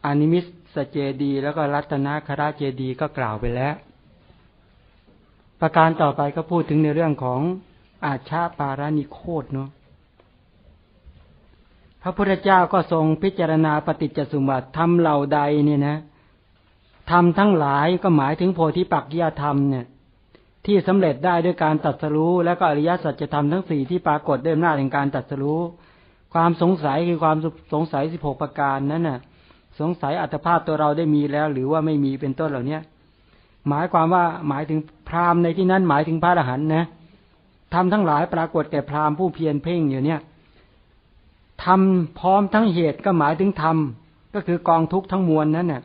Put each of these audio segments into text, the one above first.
อานิมิสเจดีย์แล้วก็รัตนคราเจดีย์ก็กล่าวไปแล้วประการต่อไปก็พูดถึงในเรื่องของอาชาปารานิโคตเนาะพระพุทธเจ้าก็ทรงพิจารณาปฏิจจสมุปบาทธรรมเหล่าใดเนี่ยนะธรรมทั้งหลายก็หมายถึงโพธิปักขิยธรรมเนี่ยที่สำเร็จได้ด้วยการตรัสรู้และก็อริยสัจธรรมทั้ง4ที่ปรากฏด้วยอำนาจแห่งการตรัสรู้ความสงสัยคือความสงสัย16ประการนั้นน่ะสงสัยอัตภาพตัวเราได้มีแล้วหรือว่าไม่มีเป็นต้นเหล่านี้หมายความว่าหมายถึงพราหมณ์ในที่นั้นหมายถึงพระอรหันต์นะธรรมทั้งหลายปรากฏแก่พราหมณ์ผู้เพียรเพ่งอยู่เนี่ยธรรมพร้อมทั้งเหตุก็หมายถึงธรรมก็คือกองทุกข์ทั้งมวลนั้นน่ะ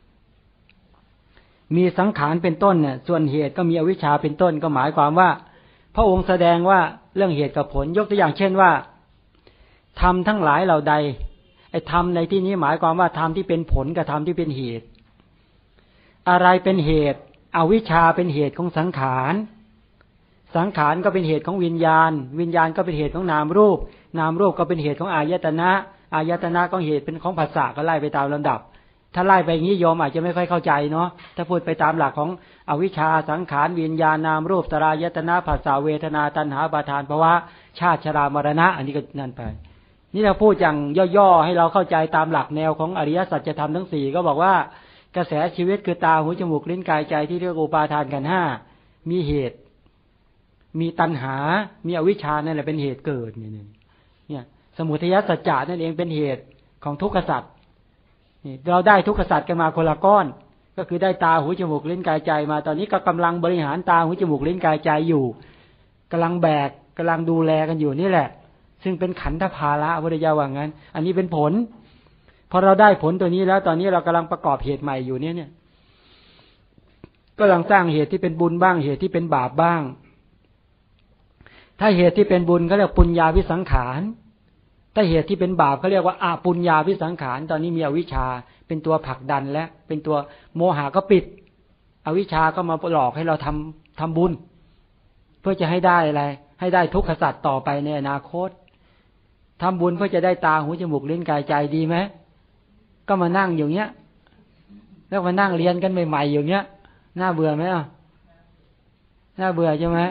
มีสังขารเป็นต้นเนี่ยส่วนเหตุก็มีอวิชชาเป็นต้นก็หมายความว่าพระองค์แสดงว่าเรื่องเหตุกับผลยกตัวอย่างเช่นว่าธรรมทั้งหลายเหล่าใดไอ้ธรรมในที่นี้หมายความว่าธรรมที่เป็นผลกับธรรมที่เป็นเหตุอะไรเป็นเหตุอวิชชาเป็นเหตุของสังขารสังขารก็เป็นเหตุของวิญญาณวิญญาณก็เป็นเหตุของนามรูปนามรูปก็เป็นเหตุของอายตนะอายตนะก็เหตุเป็นของภาษาก็ไล่ไปตามลำดับถ้าไล่ไปอย่างนี้โยมอาจจะไม่ค่อยเข้าใจเนาะถ้าพูดไปตามหลักของอวิชชาสังขารวิญญาณนามรูปตรายตนะภาษาเวทนาตัณหาอุปาทานภวะชาติชรามรณะอันนี้ก็นั่นไปนี่เราพูดอย่างย่อๆให้เราเข้าใจตามหลักแนวของอริยสัจธรรมทั้ง4ก็บอกว่ากระแสชีวิตคือตาหูจมูกลิ้นกายใจที่เรียกอุปาทานกัน5มีเหตุมีตัณหามีอวิชชานั่นแหละเป็นเหตุเกิดเนี่ยสมุทัยสัจจะนั่นเองเป็นเหตุของทุกขสัจเราได้ทุกขสัจกันมาคนละก้อนก็คือได้ตาหูจมูกลิ้นกายใจมาตอนนี้ก็กำลังบริหารตาหูจมูกลิ้นกายใจอยู่กำลังแบกกำลังดูแลกันอยู่นี่แหละซึ่งเป็นขันธภาระพุทธเจ้าว่างั้นอันนี้เป็นผลพอเราได้ผลตัวนี้แล้วตอนนี้เรากำลังประกอบเหตุใหม่อยู่เนี่ยก็กำลังสร้างเหตุที่เป็นบุญบ้างเหตุที่เป็นบาปบ้างถ้าเหตุที่เป็นบุญเขาเรียกปุญญาวิสังขารถ้าเหตุที่เป็นบาปเขาเรียกว่าอปุญญาวิสังขารตอนนี้มีอวิชชาเป็นตัวผลักดันและเป็นตัวโมหะก็ปิดอวิชชาก็มาหลอกให้เราทำบุญเพื่อจะให้ได้อะไรให้ได้ทุกขสัจต่อไปในอนาคตทำบุญเพื่อจะได้ตาหูจมูกลิ้นกายใจดีไหมก็มานั่งอย่างเงี้ยแล้วมานั่งเรียนกันใหม่ๆอย่างเงี้ยน่าเบื่อไหมอ่ะน่าเบื่อใช่ไหม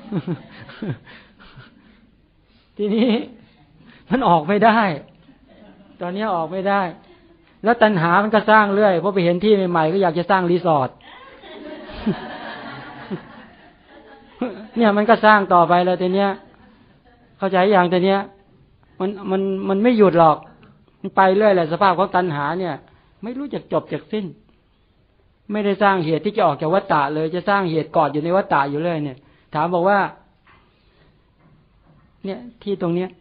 ทีนี้มันออกไม่ได้ตอนนี้ออกไม่ได้แล้วตัณหามันก็สร้างเรื่อยเพราะไปเห็นที่ใหม่ๆก็อยากจะสร้างรีสอร์ท เนี่ยมันก็สร้างต่อไปแล้วทีเนี้ยเข้าใจอย่างทีเนี้ยมันไม่หยุดหรอกมันไปเรื่อยแหละสภาพของตัณหาเนี่ยไม่รู้จักจบจากสิ้นไม่ได้สร้างเหตุที่จะออกจากวัฏฏะเลยจะสร้างเหตุกอดอยู่ในวัฏฏะอยู่เลยเนี่ยถามบอกว่าเนี่ยที่ตรงเนี้ย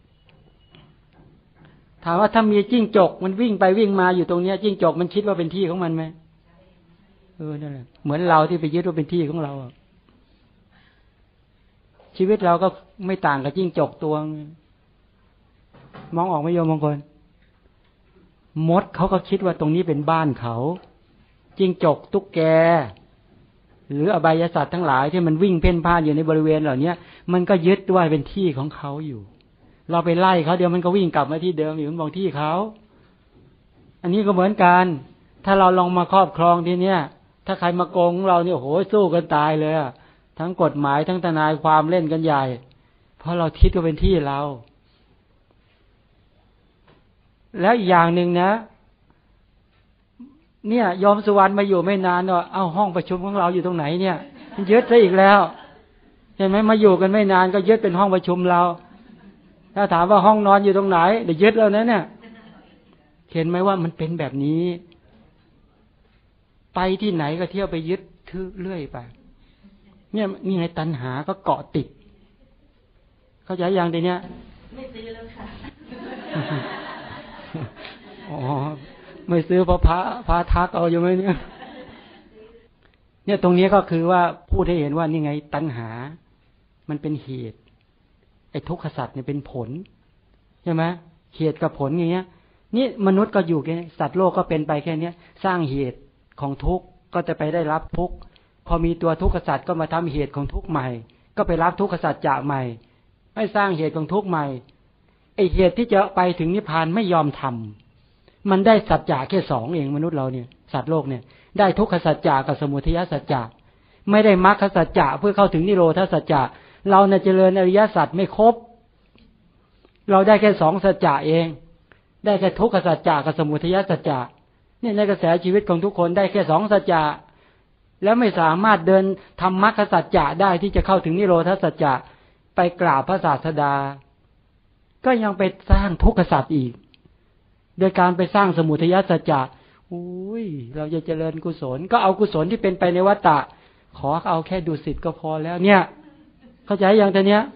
ถามว่าถ้ามีจิ้งจกมันวิ่งไปวิ่งมาอยู่ตรงเนี้ยจิ้งจกมันคิดว่าเป็นที่ของมันไหมนั่นแหละเหมือนเราที่ไปยึดว่าเป็นที่ของเราชีวิตเราก็ไม่ต่างกับจิ้งจกตัวมองออกไหมโยมบางคนมดเขาก็คิดว่าตรงนี้เป็นบ้านเขาจิ้งจกตุ๊กแกหรืออบายสัตว์ทั้งหลายที่มันวิ่งเพ่นพ่านอยู่ในบริเวณเหล่านี้มันก็ยึดว่าเป็นที่ของเขาอยู่เราไปไล่เขาเดี๋ยวมันก็วิ่งกลับมาที่เดิมอยู่มันบอกที่เขาอันนี้ก็เหมือนกันถ้าเราลองมาครอบครองทีเนี้ยถ้าใครมาโกงเราเนี่ยโอ้โหสู้กันตายเลยทั้งกฎหมายทั้งทนายความเล่นกันใหญ่เพราะเราคิดว่าเป็นที่เราแล้วอีกอย่างหนึ่งนะเนี่ยยอมสุวรรณมาอยู่ไม่นานเนาะเอาห้องประชุมของเราอยู่ตรงไหนเนี่ยมันยึดซะอีกแล้วเห็นไหมมาอยู่กันไม่นานก็ยึดเป็นห้องประชุมเราถ้าถามว่าห้องนอนอยู่ตรงไหนเดี๋ยวยึดแล้วนะเนี่ยเห็นไหมว่ามันเป็นแบบนี้ไปที่ไหนก็เที่ยวไปยึดถือเรื่อยไปเนี่ยนี่ไงตัณหาก็เกาะติดเข้าใจอย่างเดียวเนี่ยไม่ซื้อแล้วค่ะอ๋อไม่ซื้อเพราะพระทักเอาอยู่ไหมเนี่ยตรงนี้ก็คือว่าพูดให้เห็นว่านี่ไงตัณหามันเป็นเหตุไอ้ทุกขสัจเนี่ยเป็นผลใช่ไหมเหตุกับผลอย่างเงี้ยนี่มนุษย์ก็อยู่แค่สัตว์โลกก็เป็นไปแค่นี้สร้างเหตุของทุกข์ก็จะไปได้รับทุกข์พอมีตัวทุกขสัจก็มาทำเหตุของทุกข์ใหม่ก็ไปรับทุกขสัจจะใหม่ให้สร้างเหตุของทุกข์ใหม่ไอ้เหตุที่จะไปถึงนิพพานไม่ยอมทมันได้สัจจะแค่สองเองมนุษย์เราเนี่ยสัตว์โลกเนี่ยได้ทุกขสัจจะกับสมุทัยสัจจะไม่ได้มรรคสัจจะเพื่อเข้าถึงนิโรธสัจจะเราเนี่ยเจริญอริยสัจไม่ครบเราได้แค่สองสัจจะเองได้แค่ทุกขสัจจะกับสมุทัยสัจจะเนี่ยในกระแสชีวิตของทุกคนได้แค่สองสัจจะแล้วไม่สามารถเดินทำมรรคสัจจะได้ที่จะเข้าถึงนิโรธสัจจะไปกราบพระศาสดาก็ยังไปสร้างทุกขสัจอีกโดยการไปสร้างสมุทัยสัจจะอุ้ยเราจะเจริญกุศลก็เอากุศลที่เป็นไปในวัฏฏะขอเอาแค่ดุสิตก็พอแล้วเนี่ยเข้าใจอย่างตัวเนี้ย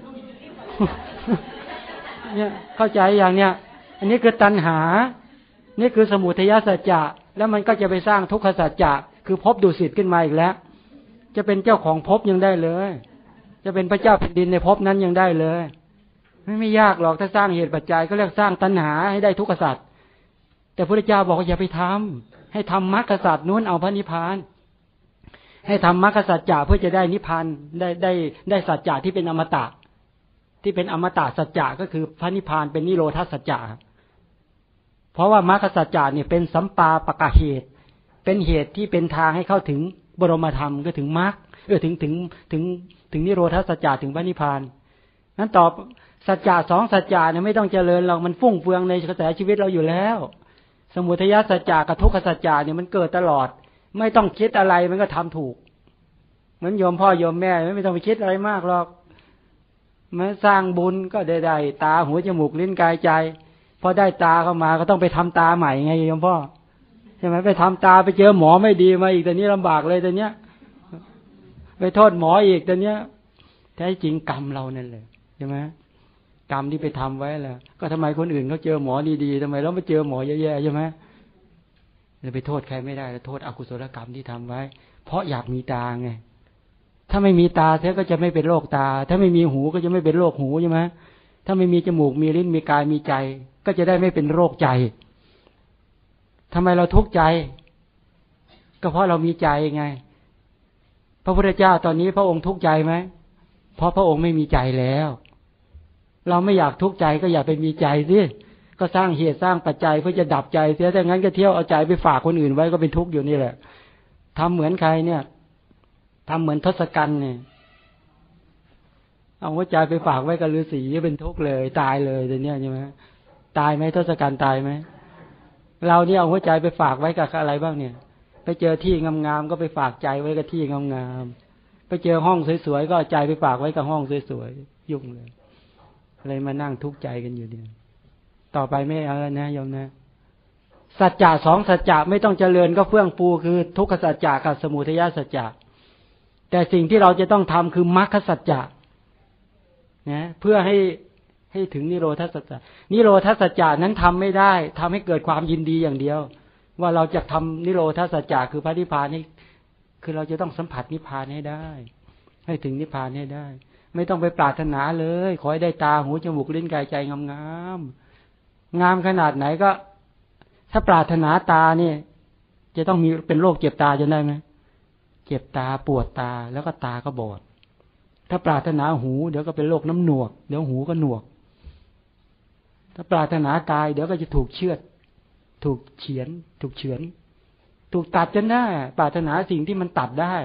เนี่ยเข้าใจอย่างเนี้ยอันนี้คือตัณหานี่คือสมุทัยสัจจะแล้วมันก็จะไปสร้างทุกขสัจจะคือภพดุสิตขึ้นมาอีกแล้วจะเป็นเจ้าของภพยังได้เลยจะเป็นพระเจ้าแผ่นดินในภพนั้นยังได้เลยไม่ยากหรอกถ้าสร้างเหตุปัจจัยก็เรียกสร้างตัณหาให้ได้ทุกขสัจแต่พระพุทธเจ้าบอกว่าอย่าไปทำให้ทำมรรคสัจนู้นเอาพระนิพพานให้ทำมรรคสัจจะเพื่อจะได้นิพพานได้สัจจะที่เป็นอมตะที่เป็นอมตะสัจจะก็คือพระนิพพานเป็นนิโรธสัจจะเพราะว่ามรรคสัจจะเนี่ยเป็นสัมปาปะกะเหตุเป็นเหตุที่เป็นทางให้เข้าถึงบรมธรรมก็ถึงมรรคถึงนิโรธสัจจะถึงพระนิพพานนั้นตอบสัจจะสองสัจจะเนี่ยไม่ต้องเจริญหรอกมันฟุ่งเฟืองในกระแสชีวิตเราอยู่แล้วสมุทัยสัจจะกับทุกขสัจจะเนี่ยมันเกิดตลอดไม่ต้องคิดอะไรมันก็ทำถูกเหมือนโยมพ่อโยมแม่ไม่ต้องไปคิดอะไรมากหรอกมาสร้างบุญก็ได้ตาหูจมูกลิ้นกายใจพอได้ตาเข้ามาก็ต้องไปทำตาใหม่ไงโยมพ่อใช่ไหมไปทำตาไปเจอหมอไม่ดีมาอีกแต่นี้ลำบากเลยแต่เนี้ยไปโทษหมออีกแต่เนี้ยแท้จริงกรรมเรานั่นแหละใช่ไหมกรรมที่ไปทำไว้แหละก็ทำไมคนอื่นเขาเจอหมอดีๆทำไมเราไม่เจอหมอแย่ๆใช่ไหมเราไปโทษใครไม่ได้โทษอกุศลกรรมที่ทำไว้เพราะอยากมีตาไงถ้าไม่มีตาเธอก็จะไม่เป็นโรคตาถ้าไม่มีหูก็จะไม่เป็นโรคหูใช่ไหมถ้าไม่มีจมูกมีลิ้นมีกายมีใจก็จะได้ไม่เป็นโรคใจทำไมเราทุกข์ใจก็เพราะเรามีใจไงพระพุทธเจ้าตอนนี้พระองค์ทุกข์ใจไหมเพราะพระองค์ไม่มีใจแล้วเราไม่อยากทุกข์ใจก็อย่าไปมีใจสิก็สร้างเหตุสร้างปัจจัยเพื่อจะดับใจเสียแต่งั้นก็เที่ยวเอาใจไปฝากคนอื่นไว้ก็เป็นทุกข์อยู่นี่แหละทำเหมือนใครเนี่ยทำเหมือนทศกัณฐ์เนี่ยเอาหัวใจไปฝากไว้กับฤาษีเป็นทุกข์เลยตายเลยแต่เนี้ยใช่ไหมตายไหมทศกัณฐ์ตายไหมเราเนี่ยเอาหัวใจไปฝากไว้กับอะไรบ้างเนี่ยไปเจอที่งามๆก็ไปฝากใจไว้กับที่งามๆไปเจอห้องสวยๆก็ใจไปฝากไว้กับห้องสวยๆยุ่งเลยอะไรมานั่งทุกข์ใจกันอยู่เนี่ยต่อไปไม่เอาแล้วนะโยมนะสัจจะสองสัจจะไม่ต้องเจริญก็เฟื่องฟูคือทุกขสัจจะกับสมุทัยสัจจะแต่สิ่งที่เราจะต้องทำคือมรรคสัจจะนะเพื่อให้ถึงนิโรธสัจจะนิโรธสัจจะนั้นทำไม่ได้ทำให้เกิดความยินดีอย่างเดียวว่าเราจะทำนิโรธสัจจะคือพระนิพพานนี่คือเราจะต้องสัมผัสนิพพานให้ได้ให้ถึงนิพพานให้ได้ไม่ต้องไปปรารถนาเลยขอให้ได้ตาหูจมูกลิ้นกายใจงามๆงามขนาดไหนก็ถ้าปรารถนาตาเนี่ยจะต้องมีเป็นโรคเจ็บตาจนได้ไหมเจ็บตาปวดตาแล้วก็ตาก็บอดถ้าปรารถนาหูเดี๋ยวก็เป็นโรคน้ำหนวกเดี๋ยวหูก็หนวกถ้าปรารถนากายเดี๋ยวก็จะถูกเชือดถูกเฉือนถูกตัดจนได้ปรารถนาสิ่งที่มันตัดได้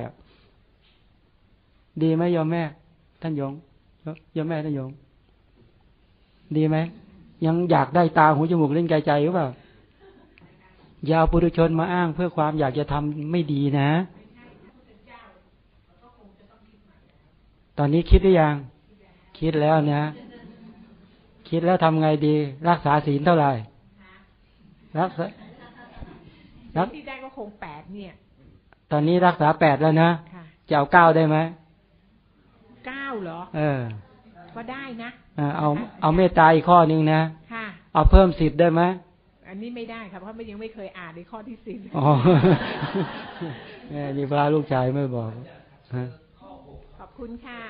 ดีไหมโยมแม่ท่านโยมแม่ท่านโยมดีไหมยังอยากได้ตาหูจมูกลิ้นกายใจหรือเปล่าอย่าเอาปุถุชนมาอ้างเพื่อความอยากจะทำไม่ดีนะตอนนี้คิดหรือยังคิดแล้วนะคิดแล้วทำไงดีรักษาศีลเท่าไหร่รักษาที่ได้ก็คง8เนี่ยตอนนี้รักษา8แล้วนะจะเอา9ได้ไหม 9เหรอก็ได้นะเอาเมตตาอีกข้อนึงนะเอาเพิ่ม10ได้ไหมอันนี้ไม่ได้ครับเพราะยังไม่เคยอ่านในข้อที่10 อ๋อนี่พระลูกชายไม่บอกขอบคุณค่ะ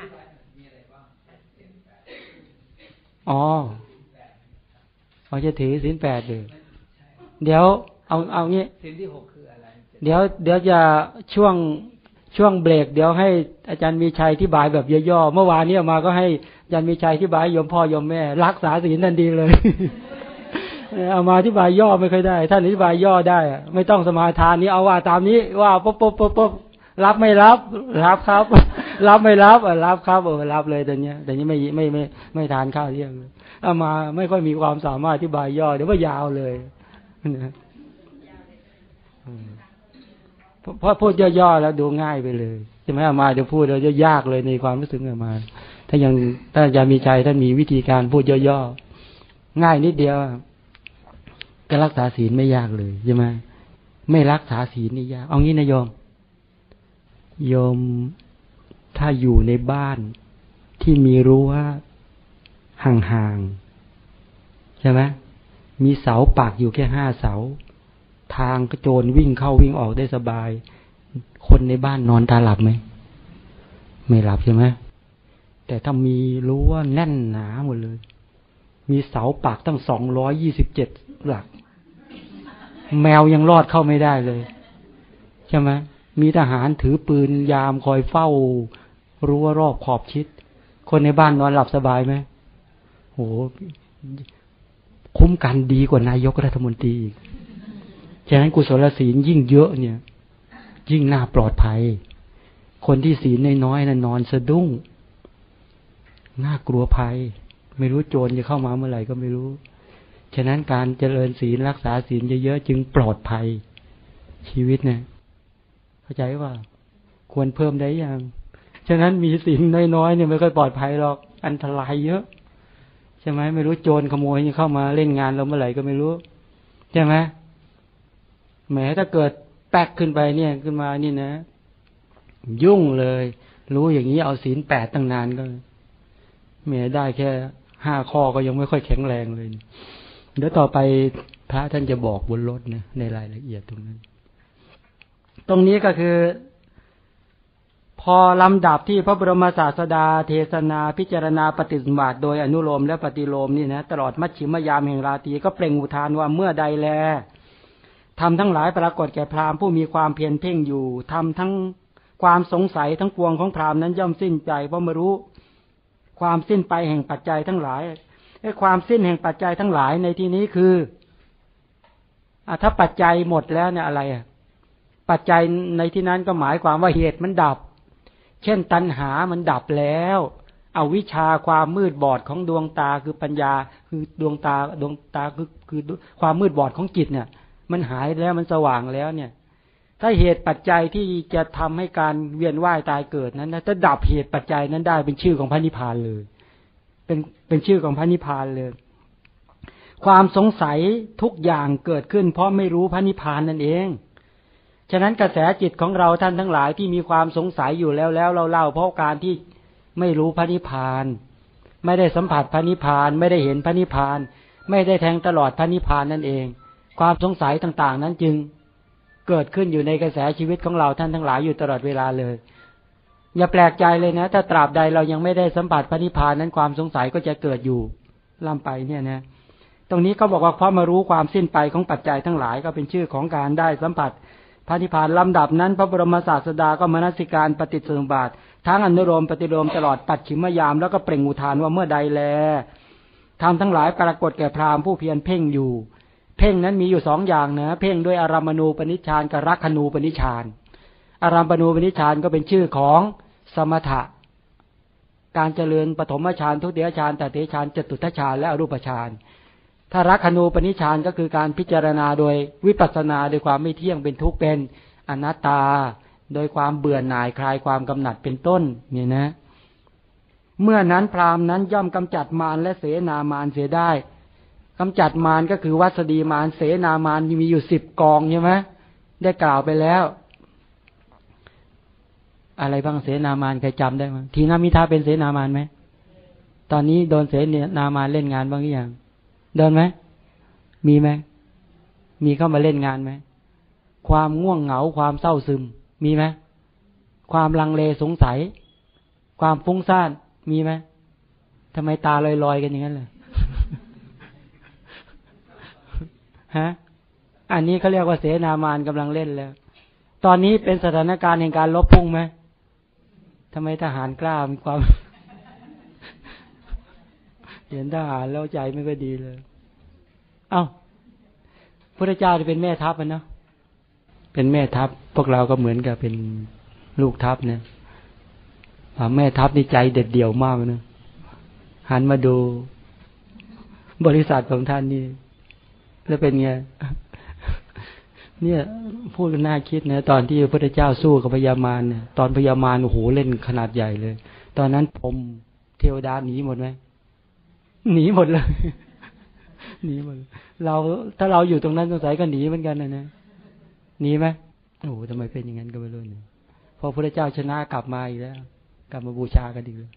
อ๋อจะถือศีล8เลยเดี๋ยวเอางี้ศีลที่6คืออะไรเดี๋ยวจะช่วงเบรกเดี๋ยวให้อาจารย์มีชัยอธิบายแบบย่อๆเมื่อวานนี้มาก็ให้อาจารย์มีชัยอธิบายโยมพ่อโยมแม่รักษาศีลทันทีเลยเอามาอธิบายย่อไม่ค่อยได้ท่านอธิบายย่อได้ไม่ต้องสมาทานนี้เอาว่าตามนี้ว่าปุ๊บรับไม่รับรับครับรับไม่รับรับครับรับเลยแต่เนี้ยไม่ทานข้าวเที่ยงเอามาไม่ค่อยมีความสามารถอธิบายย่อเดี๋ยวว่ายาวเลยนะเพราะพูดย่อๆแล้วดูง่ายไปเลยใช่ไหมเอามาเดี๋ยวพูดเราจะยากเลยในความรู้สึกเอามาถ้ายังมีใจท่านมีวิธีการพูดย่อๆง่ายนิดเดียวก็รักษาศีลไม่ยากเลยใช่ไหมไม่รักษาศีลนี่ยากเอางี้นะโยมถ้าอยู่ในบ้านที่มีรั้วห่างๆใช่ไหมมีเสาปักอยู่แค่5 เสาทางกระโจนวิ่งเข้าวิ่งออกได้สบายคนในบ้านนอนตาหลับไหมไม่หลับใช่ไหมแต่ถ้ามีรั้วแน่นหนาหมดเลยมีเสาปักตั้ง227 หลักแมวยังรอดเข้าไม่ได้เลยใช่ไหมมีทหารถือปืนยามคอยเฝ้ารั้วรอบขอบชิดคนในบ้านนอนหลับสบายไหมโหคุ้มกันดีกว่านายกรัฐมนตรีอีกฉะนั้นกุศลศีลยิ่งเยอะเนี่ยยิ่งน่าปลอดภัยคนที่ศีลน้อยๆน่ะนอนสะดุ้งน่ากลัวภัยไม่รู้โจรจะเข้ามาเมื่อไหร่ก็ไม่รู้ฉะนั้นการเจริญศีลรักษาศีลเยอะๆจึงปลอดภัยชีวิตเนี่ยเข้าใจว่าควรเพิ่มได้ยังฉะนั้นมีศีลน้อยๆเนี่ยไม่ค่อยปลอดภัยหรอกอันตรายเยอะใช่ไหมไม่รู้โจรขโมยจะเข้ามาเล่นงานเราเมื่อไหร่ก็ไม่รู้ใช่ไหมแหมถ้าเกิดแป๊กขึ้นไปเนี่ยขึ้นมานี่นะยุ่งเลยรู้อย่างนี้เอาศีล8ตั้งนานก็แหมได้แค่5 ข้อก็ยังไม่ค่อยแข็งแรงเลยเดี๋ยวต่อไปพระท่านจะบอกบนรถนะในรายละเอียดตรงนั้นตรงนี้ก็คือพอลำดับที่พระบรมศาสดาเทศนาพิจารณาปฏิสัมบาทโดยอนุโลมและปฏิโลมนี่นะตลอดมัชฌิมยามแห่งราตรีก็เปล่งอุทานว่าเมื่อใดแลทำทั้งหลายปรากฏแก่พราหมณ์ผู้มีความเพียรเพ่งอยู่ทำทั้งความสงสัยทั้งปวงของพราหมณ์นั้นย่อมสิ้นใจเพราะไม่รู้ความสิ้นไปแห่งปัจจัยทั้งหลายความสิ้นแห่งปัจจัยทั้งหลายในที่นี้คือถ้าปัจจัยหมดแล้วเนี่ยอะไรปัจจัยในที่นั้นก็หมายความว่าเหตุมันดับเช่นตัณหามันดับแล้วอวิชชาความมืดบอดของดวงตาคือปัญญาคือดวงตาคือความมืดบอดของจิตเนี่ยมันหายแล้วมันสว่างแล้วเนี่ยถ้าเหตุปัจจัยที่จะทำให้การเวียนว่ายตายเกิดนั้นถ้าดับเหตุปัจจัยนั้นได้เป็นชื่อของพระนิพพานเลยเป็นชื่อของพระนิพพานเลยความสงสัยทุกอย่างเกิดขึ้นเพราะไม่รู้พระนิพพานนั่นเองฉะนั้นกระแสจิตของเราท่านทั้งหลายที่มีความสงสัยอยู่แล้วเราเล่าเพราะการที่ไม่รู้พระนิพพานไม่ได้สัมผัสพระนิพพานไม่ได้เห็นพระนิพพานไม่ได้แทงตลอดพระนิพพานนั่นเองความสงสัยต่างๆนั้นจึงเกิดขึ้นอยู่ในกระแสชีวิตของเราท่านทั้งหลายอยู่ตลอดเวลาเลยอย่าแปลกใจเลยนะถ้าตราบใดเรายังไม่ได้สัมผัสพระนิพพานนั้นความสงสัยก็จะเกิดอยู่ล่ำไปเนี่ยนะตรงนี้ก็บอกว่าเพราะมารู้ความสิ้นไปของปัจจัยทั้งหลายก็เป็นชื่อของการได้สัมผัสพระนิพพานลำดับนั้นพระบรมศาสดาก็มนสิการปฏิสมุปบาททั้งอนุโลมปฏิโลมตลอดปัจฉิมยามแล้วก็เปล่งอุทานว่าเมื่อใดแลทำทั้งหลายปรากฏแก่พราหมณ์ผู้เพียรเพ่งอยู่เพ่งนั้นมีอยู่2อย่างนะเพ่งด้วยอารามณูปนิชฌานกับรักขณูปนิชฌานอารามณูปนิชฌานก็เป็นชื่อของสมถะการเจริญปฐมฌานทุติยฌานตติยฌานจตุตฌานและอรูปฌานถ้ารักขณูปนิชฌานก็คือการพิจารณาโดยวิปัสสนาโดยความไม่เที่ยงเป็นทุกข์เป็นอนัตตาโดยความเบื่อหน่ายคลายความกำหนัดเป็นต้นเนี่ยนะเมื่อนั้นพราหมณ์นั้นย่อมกำจัดมารและเสนามารเสียได้กำจัดมารก็คือวัสดีมารเสนามารมีอยู่10 กองใช่ไหมได้กล่าวไปแล้วอะไรบ้างเสนามารใครจำได้มั้ยทีนามิทาเป็นเสนามารไหมตอนนี้โดนเสนามารเล่นงานบ้างหรือยังโดนไหมมีไหมมีเข้ามาเล่นงานไหมความง่วงเหงาความเศร้าซึมมีไหมความลังเลสงสัยความฟุ้งซ่านมีไหมทำไมตาลอยๆกันอย่างนั้นเลยฮะอันนี้เขาเรียกว่าเสนามารกำลังเล่นแล้วตอนนี้เป็นสถานการณ์แห่งการลบพุ่งไหมทำไมทหารกล้ามีความ เห็นทหารแล้วใจไม่ค่อยดีเลยเอ้าพุทธเจ้าจะเป็นแม่ทัพนะเป็นแม่ทัพพวกเราก็เหมือนกับเป็นลูกทัพเนี่ยแม่ทัพนี่ใจเด็ดเดี่ยวมากนะหันมาดูบริษัทของท่านนี่แล้วเป็นไงเนี่ยพูดกันน่าคิดนะตอนที่พระพุทธเจ้าสู้กับพญามารเนี่ยตอนพญามารโอ้โหเล่นขนาดใหญ่เลยตอนนั้นผมเทวดาหนีหมดไหมหนีหมดเลยหนีหมดเราถ้าเราอยู่ตรงนั้นสงสัยก็หนีเหมือนกันนะหนีไหมโอ้โหทำไมเป็นอย่างนั้นก็ไม่รู้เนี่ยพอพระพุทธเจ้าชนะกลับมาอีกแล้วกลับมาบูชากันอีกแล้ว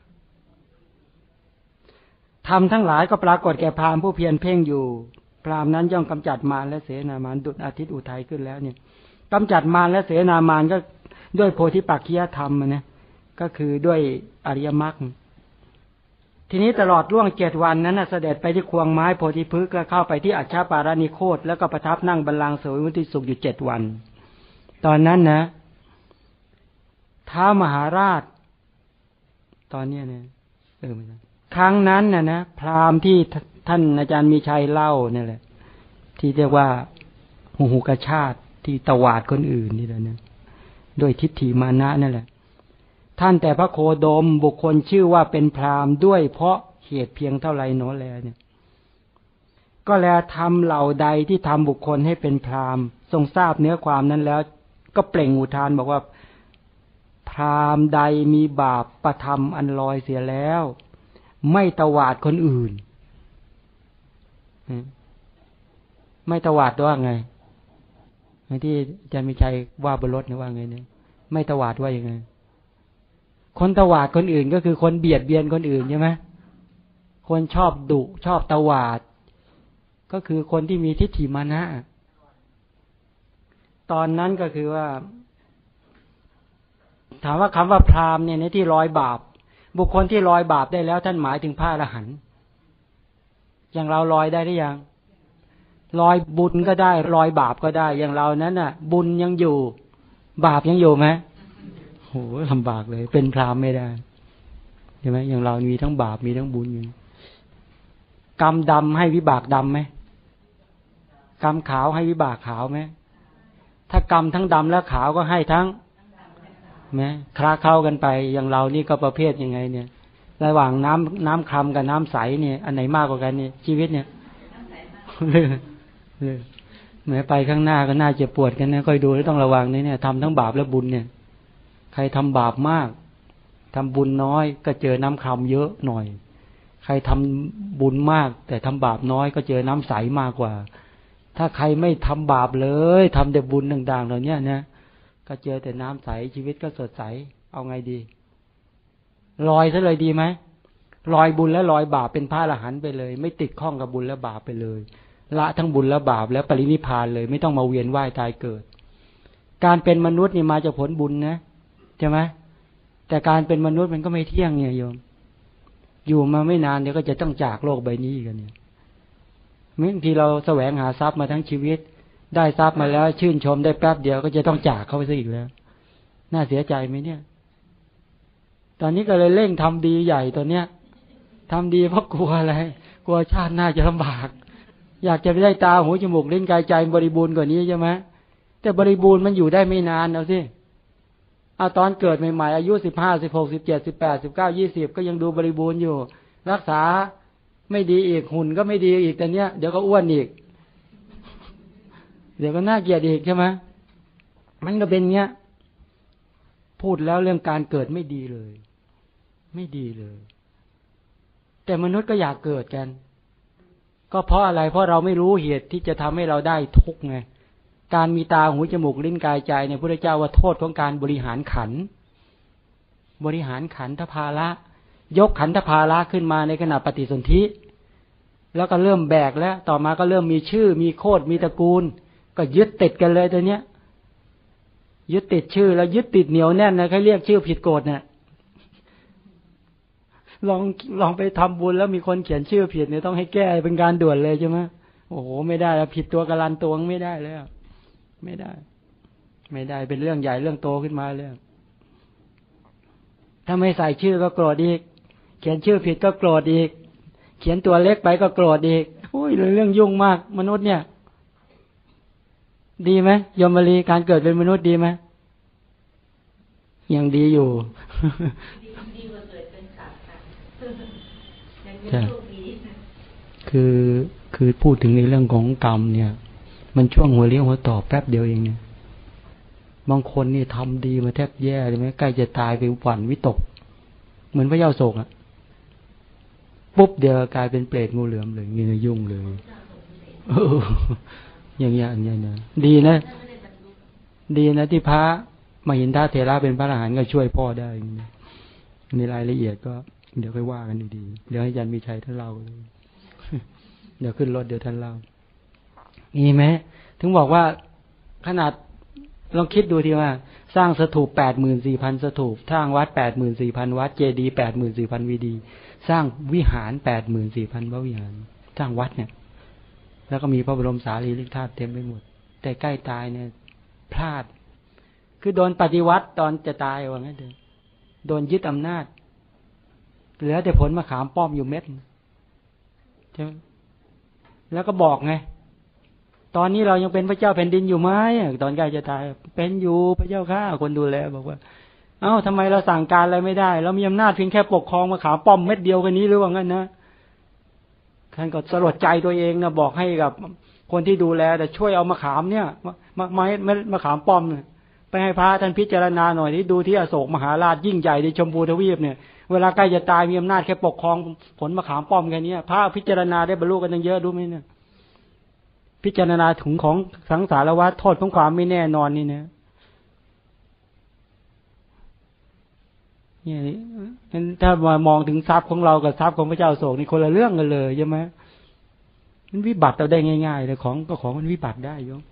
ธรรมทั้งหลายก็ปรากฏแก่พราหมณ์ผู้เพียรเพ่งอยู่พราหมณ์นั้นย่อมกำจัดมารและเสนามารดุจอาทิตย์อุทัยขึ้นแล้วเนี่ยกำจัดมารและเสนามารก็ด้วยโพธิปักขิยธรรมนะก็คือด้วยอริยมรรคทีนี้ตลอดร่วง7 วันนั้นเสด็จไปที่ควงไม้โพธิพฤกษ์แล้วเข้าไปที่อัชฌปารานิโคตแล้วก็ประทับนั่งบัลลังก์เสวยมุติสุขอยู่7 วันตอนนั้นนะท้าวมหาราชตอนนี้เนี่ยไม่ใช่ครั้งนั้นนะพราหมณ์ที่ท่านอาจารย์มีชัยเล่าเนี่ยแหละที่เรียกว่าหูกชาติที่ตวาดคนอื่นนี่แหละเนี่ยด้วยทิฏฐิมานะนั่นแหละท่านแต่พระโคดมบุคคลชื่อว่าเป็นพราหมณ์ด้วยเพราะเหตุเพียงเท่าไรโน้แลเนี่ยก็แลทำเหล่าใดที่ทำบุคคลให้เป็นพราหมณ์ทรงทราบเนื้อความนั้นแล้วก็เปล่งอุทานบอกว่าพราหมณ์ใดมีบาปประทำอันลอยเสียแล้วไม่ตวาดคนอื่นไม่ตวาดว่าไงที่อาจารย์มีชัยว่าบนรถนะว่าไงเนี่ยไม่ตวาดว่ายังไงคนตวาดคนอื่นก็คือคนเบียดเบียนคนอื่นใช่ไหมคนชอบดุชอบตวาดก็คือคนที่มีทิฏฐิมานะตอนนั้นก็คือว่าถามว่าคำว่าพราหมณ์เนี่ยในที่ลอยบาปบุคคลที่ลอยบาปได้แล้วท่านหมายถึงพระอรหันต์อย่างเราลอยได้หรือยังลอยบุญก็ได้ลอยบาปก็ได้อย่างเรานั้นน่ะบุญยังอยู่บาปยังอยู่ไหมโหลำบากเลยเป็นพราหมณ์ไม่ได้ใช่ไหมอย่างเรามีทั้งบาปมีทั้งบุญอยู่กรรมดำให้วิบากดำไหมกรรมขาวให้วิบากขาวไหมถ้ากรรมทั้งดำและขาวก็ให้ทั้งไหมคลาเข้ากันไปอย่างเรานี่ก็ประเภทยังไงเนี่ยระหว่างน้ำคลำกับน้ำใสเนี่ยอันไหนมากกว่ากันเนี่ยชีวิตเนี่ยแม้ไปข้างหน้าก็น่าเจ็บปวดกันนะค่อยดูแล้วต้องระวังเนี่ยทำทั้งบาปและบุญเนี่ยใครทำบาปมากทำบุญน้อยก็เจอน้ำคลำเยอะหน่อยใครทำบุญมากแต่ทำบาปน้อยก็เจอน้ำใสมากกว่าถ้าใครไม่ทำบาปเลยทำแต่บุญต่างๆเหล่านี้นะก็เจอแต่น้ำใสชีวิตก็สดใสเอาไงดีลอยซะเลยดีไหมลอยบุญและลอยบาปเป็นพระอรหันต์ไปเลยไม่ติดข้องกับบุญและบาปไปเลยละทั้งบุญและบาปแล้วปรินิพพานเลยไม่ต้องมาเวียนว่ายตายเกิดการเป็นมนุษย์นี่มาจากผลบุญนะใช่ไหมแต่การเป็นมนุษย์มันก็ไม่เที่ยงเนี่ยโยมอยู่มาไม่นานเดี๋ยวก็จะต้องจากโลกใบนี้กันเนี่ยบางทีเราแสวงหาทรัพย์มาทั้งชีวิตได้ทรัพย์มาแล้วชื่นชมได้แป๊บเดียวก็จะต้องจากเขาไปซะอีกแล้วน่าเสียใจไหมเนี่ยตอนนี้ก็เลยเร่งทำดีใหญ่ตัวเนี้ยทำดีเพราะกลัวอะไรกลัวชาติหน้าจะลำบากอยากจะไปได้ตาหูจมูกลิ้นกายใจบริบูรณ์กว่านี้ใช่ไหมแต่บริบูรณ์มันอยู่ได้ไม่นานเอาสิเอาตอนเกิดใหม่ๆอายุ15 16 17 18 19 20ก็ยังดูบริบูรณ์อยู่รักษาไม่ดีอีกหุ่นก็ไม่ดีอีกแต่เนี้ยเดี๋ยวก็อ้วนอีกเดี๋ยวก็น่าเกลียดอีกใช่ไหมมันก็เป็นเงี้ยพูดแล้วเรื่องการเกิดไม่ดีเลยไม่ดีเลยแต่มนุษย์ก็อยากเกิดกันก็เพราะอะไรเพราะเราไม่รู้เหตุที่จะทำให้เราได้ทุกข์ไงการมีตาหูจมูกลิ้นกายใจเนี่ยพระพุทธเจ้าว่าโทษของการบริหารขันธ์ขันธภาระยกขันธภาระขึ้นมาในขณะปฏิสนธิแล้วก็เริ่มแบกแล้วต่อมาก็เริ่มมีชื่อมีโคตรมีตระกูลก็ยึดติดกันเลยตัวเนี้ยยึดติดชื่อแล้วยึดติดเหนียวแน่นนะเขาเรียกชื่อผิดโกรธเนี่ยลองไปทำบุญแล้วมีคนเขียนชื่อผิดเนี่ยต้องให้แก้เป็นการด่วนเลยใช่ไหมโอ้โหไม่ได้แล้วผิดตัวการันตัวไม่ได้แล้วไม่ได้เป็นเรื่องใหญ่เรื่องโตขึ้นมาเลยถ้าไม่ใส่ชื่อก็โกรธอีกเขียนชื่อผิดก็โกรธอีกเขียนตัวเล็กไปก็โกรธอีกโอ้ยเรื่องยุ่งมากมนุษย์เนี่ยดีไหมยมรีการเกิดเป็นมนุษย์ดีไหมยังดีอยู่ดีกว่าเกิดเป็นสัตว์ค่ะยังเป็นโชคดีคือพูดถึงในเรื่องของกรรมเนี่ยมันช่วงหัวเลี้ยวหัวต่อแป๊บเดียวเองเนี่ยบางคนนี่ทำดีมาแทบแย่เลยไหมใกล้จะตายไปหวั่นวิตกเหมือนพระเจ้าโศกอะปุ๊บเดียวกลายเป็นเปรตงูเหลือมเลยเงี้ยยุ่งเลยอย่างเงี้ยนะดีนะที่พระมหินทเถระเป็นพระอรหันต์ก็ช่วยพ่อได้ในรายละเอียดก็เดี๋ยวค่อยว่ากันดีๆเดี๋ยวให้อาจารย์มีชัยท่านเล่าเดี๋ยวขึ้นรถเดี๋ยวท่านเล่ามีไหมถึงบอกว่าขนาดลองคิดดูทีว่าสร้างสถูป 84,000 สถูปสร้างวัด 84,000 วัดเจดีย์ 84,000 วีดีสร้างวิหาร 84,000 พระวิหารสร้างวัดเนี่ยแล้วก็มีพระบรมสารีริกธาตุเต็มไปหมดแต่ใกล้ตายเนี่ยพลาดคือโดนปฏิวัติตอนจะตายว่างั้นเถอะโดนยึดอำนาจเหลือแต่ผลมะขามป้อมอยู่เม็ดใช่ไหมแล้วก็บอกไงตอนนี้เรายังเป็นพระเจ้าแผ่นดินอยู่ไหมตอนใกล้จะตายเป็นอยู่พระเจ้าข้าคนดูแลบอกว่าเอ้าทำไมเราสั่งการอะไรไม่ได้เรามีอำนาจเพียงแค่ปกครองมะขามป้อมเม็ดเดียวกันนี้หรือว่างั้นนะท่านก็สลดใจตัวเองนะบอกให้กับคนที่ดูแลแต่ช่วยเอามะขามเนี่ยมะขามป้อมเนี่ยไปให้พระท่านพิจารณาหน่อยที่ดูที่อโศกมหาราชยิ่งใหญ่ในชมพูทวีปเนี่ยเวลาใกล้จะตายมีอำนาจแค่ปกครองผลมะขามป้อมแค่นี้พระพิจารณาได้บรรลุกันตั้งเยอะรู้ไหมเนี่ยพิจารณาถึงของสังสารวัฏโทษของความไม่แน่นอนนี่นะนี่ถ้ามองถึงทรัพย์ของเรากับทรัพย์ของพระเจ้าโศกนี่คนละเรื่องกันเลยใช่ไหมมันวิบัติเอาได้ง่ายๆเลยของมันวิบัติได้โยม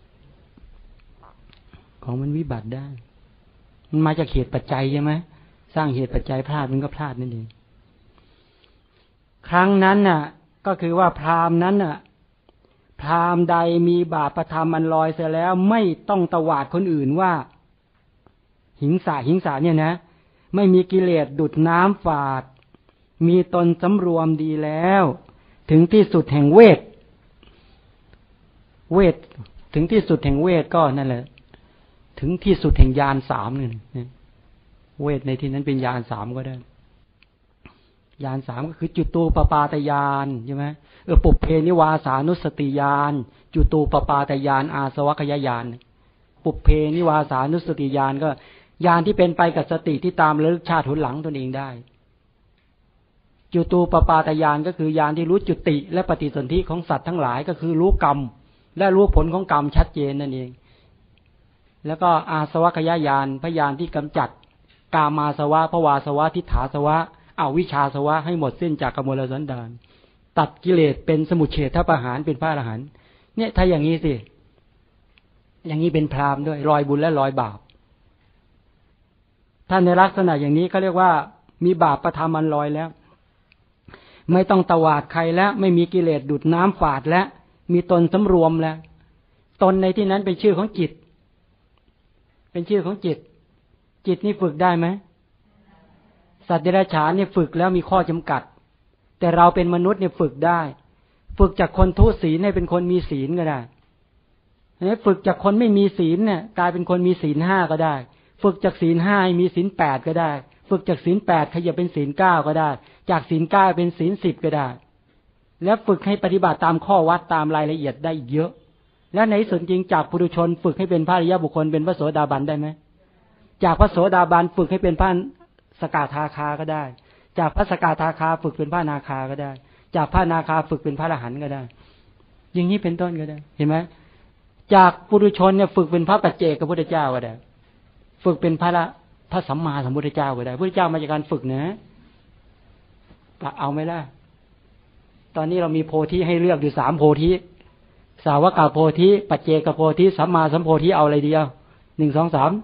ของมันวิบัติได้มันมาจากเหตุปัจจัยใช่ไหมสร้างเหตุปัจจัยพลาดมันก็พลาดนั่นเองครั้งนั้นน่ะก็คือว่าพราหมณ์นั้นน่ะพราหมณ์ใดมีบาปประทำอันลอยเสียแล้วไม่ต้องตวาดคนอื่นว่าหิงสาเนี่ยนะไม่มีกิเลสดุจน้ำฝาดมีตนสำรวมดีแล้วถึงที่สุดแห่งเวทถึงที่สุดแห่งเวทก็นั่นแหละถึงที่สุดแห่งญาณ3เนี่ยเวทในที่นั้นเป็นญาณ3ก็ได้ญาณ3ก็คือจุตูปปาตญาณใช่ไหมปุพเพนิวาสานุสติญาณจุตูปปาตญาณอาสวัคยญาณปุพเพนิวาสานุสติญาณก็ญาณที่เป็นไปกับสติที่ตามระลึกชาติหนหลังตนเองได้จุตูปปาตญาณก็คือญาณที่รู้จุติและปฏิสนธิของสัตว์ทั้งหลายก็คือรู้กรรมและรู้ผลของกรรมชัดเจนนั่นเองแล้วก็อาสวัคยญาณพยานที่กำจัดกามาสวะภวาสวะทิฏฐาสวะอวิชชาสวะให้หมดสิ้นจากกมลสันดานตัดกิเลสเป็นสมุจเฉทประหารเป็นพระอรหันต์เนี่ยถ้าอย่างนี้สิอย่างนี้เป็นพราหมณ์ด้วยลอยบุญและลอยบาปท่านในลักษณะอย่างนี้เขาเรียกว่ามีบาปประทำอันลอยแล้วไม่ต้องตวาดใครแล้วไม่มีกิเลสดูดน้ำฝาดแล้วมีตนสำรวมแล้วตนในที่นั้นเป็นชื่อของจิตเป็นชื่อของจิตนี่ฝึกได้ไหมสัตว์เดรัจฉานเนี่ยฝึกแล้วมีข้อจำกัดแต่เราเป็นมนุษย์เนี่ยฝึกได้ฝึกจากคนทุศีลให้เป็นคนมีศีลก็ได้ฝึกจากคนไม่มีศีลเนี่ยกลายเป็นคนมีศีล5ก็ได้ฝึกจากศีล5ให้มีศีล8ก็ได้ฝึกจากศีล8ขยับเป็นศีล9ก็ได้จากศีล9เป็นศีล10ก็ได้แล้วฝึกให้ปฏิบัติตามข้อวัดตามรายละเอียดได้เยอะและในส่วนจริงจากปุถุชนฝึกให้เป็นพระอริยบุคคลเป็นพระโสดาบันได้ไหมจากพระโสดาบันฝึกให้เป็นพระสกทาคาก็ได้จากพระสกทาคาฝึกเป็นพระนาคาก็ได้จากพระนาคาฝึกเป็นพระอรหันต์ก็ได้อย่างนี้เป็นต้นก็ได้เห็นไหมจากปุถุชนเนี่ยฝึกเป็นพระปัจเจกพระพุทธเจ้าก็ได้ฝึกเป็นพระสัมมาสัมพุทธเจ้าก็ได้พระพุทธเจ้ามาจากการฝึกนะเอาไหมล่ะตอนนี้เรามีโพธิให้เลือกอยู่3โพธิสาวกโพธิปัจเจกโพธิสัมมาสัมโพธิเอาอะไรดีอ่ะ1 2 3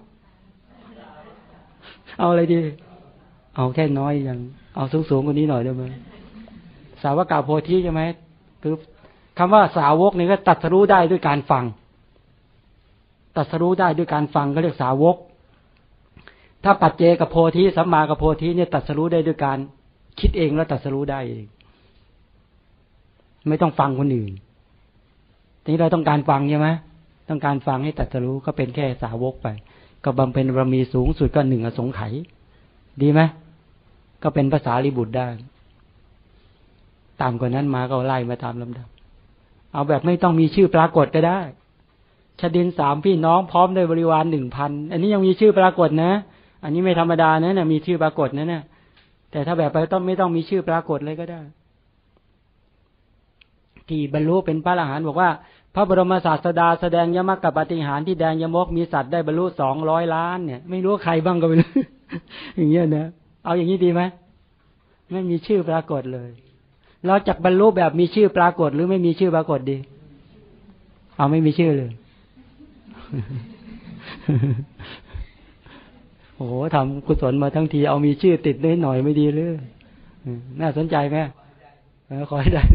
เอาอะไรดีเอาแค่น้อยอย่างเอาสูงกว่านี้หน่อยได้ไหมสาวกโพธิใช่ไหมคือคำว่าสาวกนี่ก็ตรัสรู้ได้ด้วยการฟังตรัสรู้ได้ด้วยการฟังก็เรียกสาวกถ้าปัจเจกโพธิสัมมาโพธิเนี่ยตรัสรู้ได้ด้วยการคิดเองแล้วตรัสรู้ได้เองไม่ต้องฟังคนอื่นทีนี้เราต้องการฟังใช่ไหมต้องการฟังให้ตรัสรู้ก็เป็นแค่สาวกไปก็บำเพ็ญบารมีสูงสุดก็1อสงไขยดีไหมก็เป็นภาษาลิบุตรได้ตามกว่านั้นมาก็ไล่มาตามลำดับเอาแบบไม่ต้องมีชื่อปรากฏก็ได้ชดิน3พี่น้องพร้อมด้วยบริวาร 1,000 อันนี้ยังมีชื่อปรากฏนะอันนี้ไม่ธรรมดานะเนี่ยมีชื่อปรากฏนะเนี่ยแต่ถ้าแบบไปต้องไม่ต้องมีชื่อปรากฏเลยก็ได้ที่บรรลุเป็นพระอรหันต์บอกว่าพระบรมศาสดาแสดงยมรรคกับปาฏิหาริย์ที่แดนยมกมีสัตว์ได้บรรลุ200 ล้านเนี่ยไม่รู้ใครบ้างก็ไม่รู้ อย่างเงี้ยนะเอาอย่างนี้ดีไหมไม่มีชื่อปรากฏเลยเราจักบรรลุแบบมีชื่อปรากฏหรือไม่มีชื่อปรากฏดีเอาไม่มีชื่อเลยโอ้โหทำกุศลมาทั้งทีเอามีชื่อติดได้หน่อยไม่ดีหรือน่าสนใจไหมขอให้ได้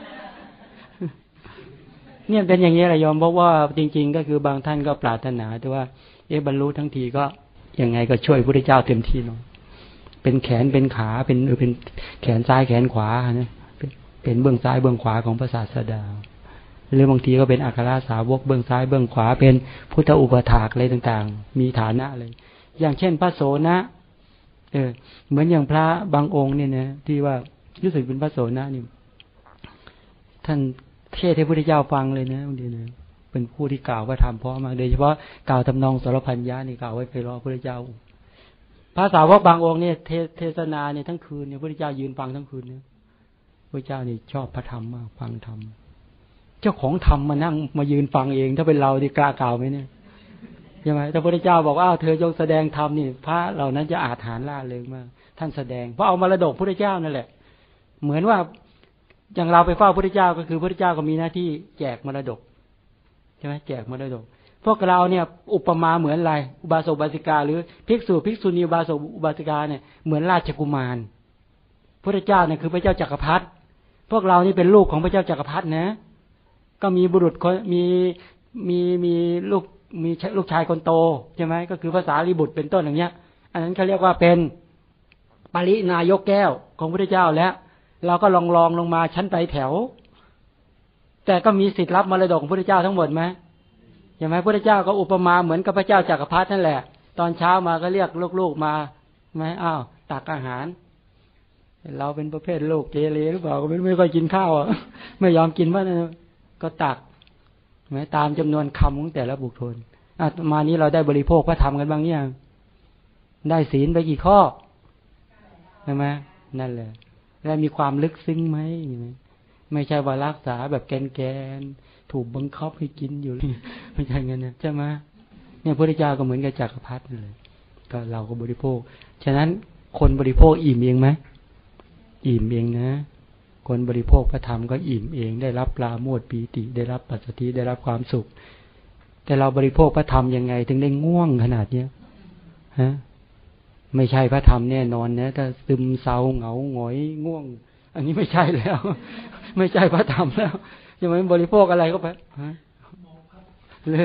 เนี่ยเป็นอย่างนี้แหละยอมเพราะว่าจริงๆก็คือบางท่านก็ปรารถนาแต่ว่าบรรลุทั้งทีก็ยังไงก็ช่วยพระพุทธเจ้าเต็มที่เนาะเป็นแขนเป็นขาเป็นแขนซ้ายแขนขวานะเป็นเบื้องซ้ายเบื้องขวาของพระศาสดาหรือบางทีก็เป็นอัครสาวกเบื้องซ้ายเบื้องขวาเป็นพุทธอุปถากอะไรต่างๆมีฐานะเลยอย่างเช่นพระโสนะเหมือนอย่างพระบางองค์เนี่ยนะที่ว่ารู้สึกเป็นพระโสนะนี่ท่านเทศให้พระพุทธเจ้าฟังเลยนะบางทีนะเป็นผู้ที่กล่าวว่าทำเพราะมากโดยเฉพาะกล่าวทำนองสรพัญญานี่กล่าวไว้ไปรอพระพุทธเจ้าพระสาวกบางองค์เนี่ยเทศนาเนี่ยทั้งคืนเนี่ยพระพุทธเจ้ายืนฟังทั้งคืนเนี่ยพระเจ้านี่ชอบพระธรรมมากฟังธรรมเจ้าของธรรมมานั่งมายืนฟังเองถ้าเป็นเราที่กล้ากล่าวไหมเนี่ยใช่ไหมถ้าพระพุทธเจ้าบอกว่าเธอจงแสดงธรรมนี่พระเหล่านั้นจะอาถรรพ์ล่าเริงมากท่านแสดงเพราะเอามรดกพระพุทธเจ้านั่นแหละเหมือนว่าอย่างเราไปเฝ้าพระพุทธเจ้าก็คือพระพุทธเจ้าก็มีหน้าที่แจกมรดกใช่ไหมแจกมรดกพวกเราเนี่ยอุปมาเหมือนอะไรอุบาสกอุบาสิกาหรือภิกษุภิกษุณีอุบาสกอุบาสิกาเนี่ยเหมือนราชกุมารพระพุทธเจ้าเนี่ยคือพระเจ้าจักรพรรดิพวกเรานี่เป็นลูกของพระเจ้าจักรพรรดินะก็มีบุรุษมีลูกชายคนโตใช่ไหมก็คือภาษาลีบุตรเป็นต้นอย่างเงี้ยอันนั้นเขาเรียกว่าเป็นปรินายกแก้วของพระพุทธเจ้าแล้วเราก็ลองลงมาชั้นไปแถวแต่ก็มีสิทธิ์รับมรดกของพระพุทธเจ้าทั้งหมดไหมใช่ไหมพระพุทธเจ้าก็อุปมาเหมือนกับพระเจ้าจักรพรรดินั่นแหละตอนเช้ามาก็เรียกลูกๆมาไหมอ้าวตักอาหารเราเป็นประเภทโลกเกเรหรือเปล่าก็ไม่ค่อยกินข้าวอ่ะไม่ยอมกินว่าก็ตักไหมตามจำนวนคำของแต่ละบุคคลมานี้เราได้บริโภคพระธรรมกันบ้างเนี่ยได้ศีลไปกี่ข้อใช่ไหมนั่นแหละแล้วมีความลึกซึ้งไหมไม่ใช่ว่ารักษาแบบแกนถูกบังคับให้กินอยู่ไม่ใช่เงี้ยนะใช่ไหมเนี่ยพระพุทธเจ้าก็เหมือนกับจักรพรรดิเลยก็เราก็บริโภคฉะนั้นคนบริโภคอิ่มเองไหมอิ่มเองนะคนบริโภคพระธรรมก็อิ่มเองได้รับปราโมทย์ปีติได้รับปัสสัทธิได้รับความสุขแต่เราบริโภคพระธรรมยังไงถึงได้ง่วงขนาดเนี้ยฮะไม่ใช่พระธรรมแน่นอนนะถ้าซึมเศร้าเหงาหงอยง่วงอันนี้ไม่ใช่แล้วไม่ใช่พระธรรมแล้วจะไม่บริโภคอะไรก็ไปฮะเลย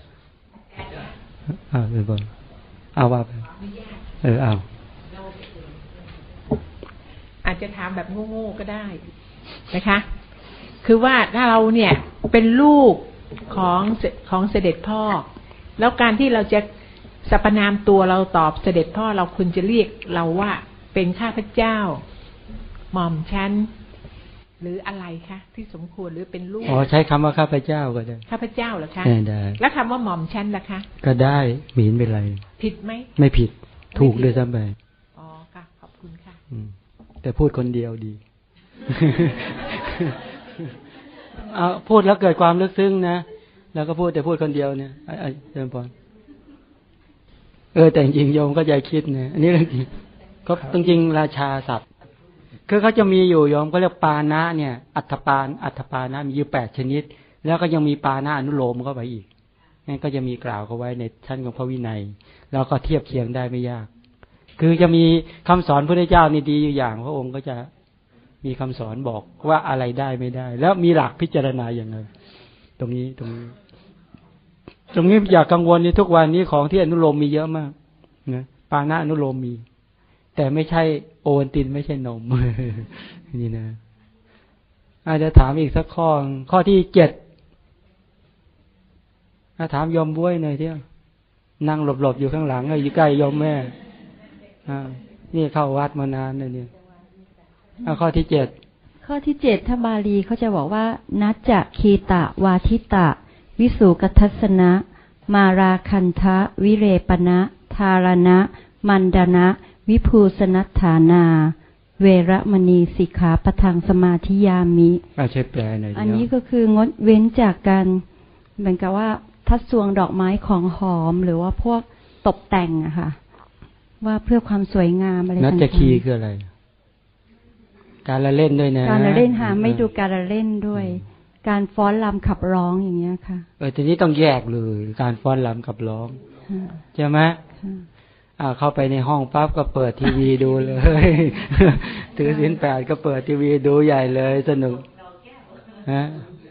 เลยบ่เอาว่าไปเอาอาจจะถามแบบโง่ๆก็ได้นะคะคือว่าถ้าเราเนี่ยเป็นลูกของเสด็จพ่อแล้วการที่เราจะสรรพนามตัวเราตอบเสด็จพ่อเราควรจะเรียกเราว่าเป็นข้าพเจ้าหม่อมชั้นหรืออะไรคะที่สมควรหรือเป็นลูกใช้คำว่าข้าพเจ้าก็ได้ข้าพเจ้าเหรอคะได้แล้วคำว่าหม่อมชั้นล่ะคะก็ได้ไม่เห็นเป็นไรผิดไหมไม่ผิดถูกเลยซ้ำไปอ๋อค่ะขอบคุณค่ะแต่พูดคนเดียวดี พูดแล้วเกิดความลึกซึ้งนะแล้วก็พูดแต่พูดคนเดียวเนี่ยเจริญพรแต่จริงโยมก็ใจคิดนะอันนี้เรื่องจริงก็จริงราชาศัพท์คือเขาจะมีอยู่โยมก็เรียกปานะเนี่ยอัฏฐปานะมีอยู่8ชนิดแล้วก็ยังมีปานะอนุโลมเข้าไปอีกนั่นก็จะมีกล่าวเขาไว้ในชั้นของพระวินัยแล้วก็เทียบเคียงได้ไม่ยากคือจะมีคำสอนพระพุทธเจ้านี่ดีอยู่อย่างพระองค์ก็จะมีคำสอนบอกว่าอะไรได้ไม่ได้แล้วมีหลักพิจารณาอย่างไรตรงนี้อย่ากังวลในทุกวันนี้ของที่อนุโลมมีเยอะมากนะปานะอนุโลมมีแต่ไม่ใช่โอวัลตินไม่ใช่นม นี่นะอาจจะถามอีกสักข้อที่7 ถามยมบ้วยหน่อยเที่ยวนั่งหลบๆอยู่ข้างหลังอยู่ใกล้ยมแม่นี่เข้าวัดมานานเลยเนี่ยข้อที่7 ข้อที่7ถ้าบาลีเขาจะบอกว่านัจจะคีตะวาทิตะวิสุกทัสสนะมาราคันทะวิเรปนะธารณะมันดนะวิภูสนัฏฐานาเวรมณีสิกขาปะทังสมาธิยามิใช่แปลหน่อยอันนี้ก็คืองดเว้นจากการเหมือนกับว่าทัดสวงดอกไม้ของหอมหรือว่าพวกตกแต่งอะค่ะว่าเพื่อความสวยงามอะไรต่างๆนัจจคีคืออะไรการละเล่นด้วยนะการละเล่นค่ะไม่ดูการละเล่นด้วยการฟ้อนรำขับร้องอย่างเงี้ยค่ะทีนี้ต้องแยกเลยการฟ้อนรำขับร้องใช่ไหมเข้าไปในห้องปั๊บก็เปิดทีวีดูเลยถือศีล 8ก็เปิดทีวีดูใหญ่เลยสนุกฮะ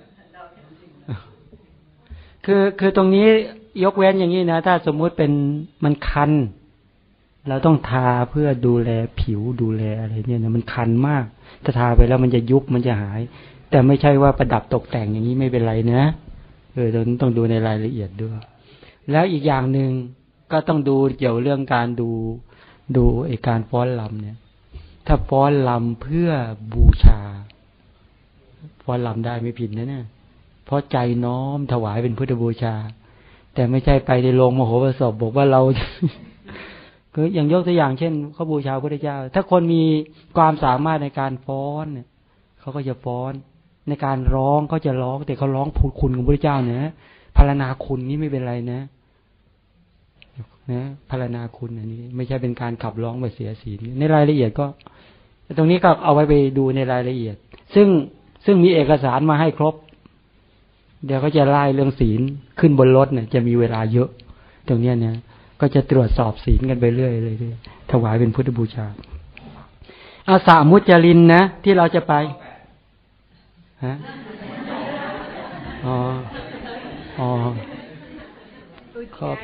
คือตรงนี้ยกเว้นอย่างนี้นะถ้าสมมุติเป็นมันคันเราต้องทาเพื่อดูแลผิวดูแลอะไรเนี่ยนะมันคันมากถ้าทาไปแล้วมันจะยุบมันจะหายแต่ไม่ใช่ว่าประดับตกแต่งอย่างนี้ไม่เป็นไรนะต้องดูในรายละเอียดด้วยแล้วอีกอย่างนึงก็ต้องดูเกี่ยวเรื่องการดูไอ้การฟ้อนรำเนี่ยถ้าฟ้อนรำเพื่อบูชาฟ้อนรำได้ไม่ผิดนะเนี่ยเพราะใจน้อมถวายเป็นพุทธบูชาแต่ไม่ใช่ไปในโรงมโหสถบอกว่าเราคืออย่างยกตัวอย่างเช่นเขาบูชาพระพุทธเจ้าถ้าคนมีความสามารถในการฟ้อนเนี่ยเขาก็จะฟ้อนในการร้องเขาจะร้องแต่เขาร้องพูดคุณของพระพุทธเจ้าเนี่ยพรรณนาคุณนี่ไม่เป็นไรนะพรรณนาคุณอันนี้ไม่ใช่เป็นการขับร้องแบบเสียศีลในรายละเอียดก็ตรงนี้ก็เอาไว้ไปดูในรายละเอียดซึ่งมีเอกสารมาให้ครบเดี๋ยวเขาจะไล่เรื่องศีลขึ้นบนรถเนี่ยจะมีเวลาเยอะตรงนี้เนี่ยก็จะตรวจสอบศีลกันไปเรื่อยเลยถวายเป็นพุทธบูชาอาสามุจจรินนะที่เราจะไปฮะข้อ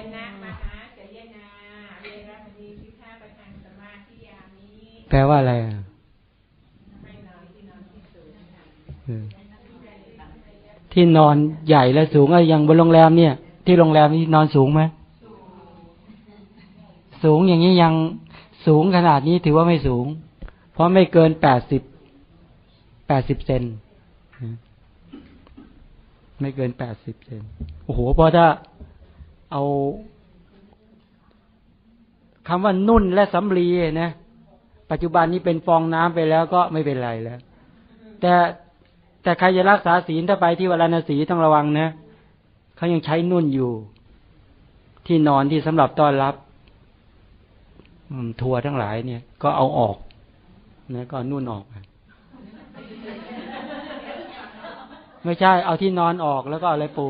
แปลว่าอะไรที่นอนใหญ่และสูงอย่างบนโรงแรมเนี่ยที่โรงแรมนี้นอนสูงไหมสูงอย่างนี้ยังสูงขนาดนี้ถือว่าไม่สูงเพราะไม่เกิน80เซนไม่เกิน80เซนโอ้โหพอถ้าเอาคำว่านุ่นและสำลีนะปัจจุบันนี้เป็นฟองน้ำไปแล้วก็ไม่เป็นไรแล้วแต่ใครจะรักษาศีลถ้าไปที่วรณสีต้องระวังนะเขายังใช้นุ่นอยู่ที่นอนที่สำหรับต้อนรับทัวร์ทั้งหลายเนี่ยก็เอาออกนะก็นุ่นออกไม่ใช่เอาที่นอนออกแล้วก็อะไรปู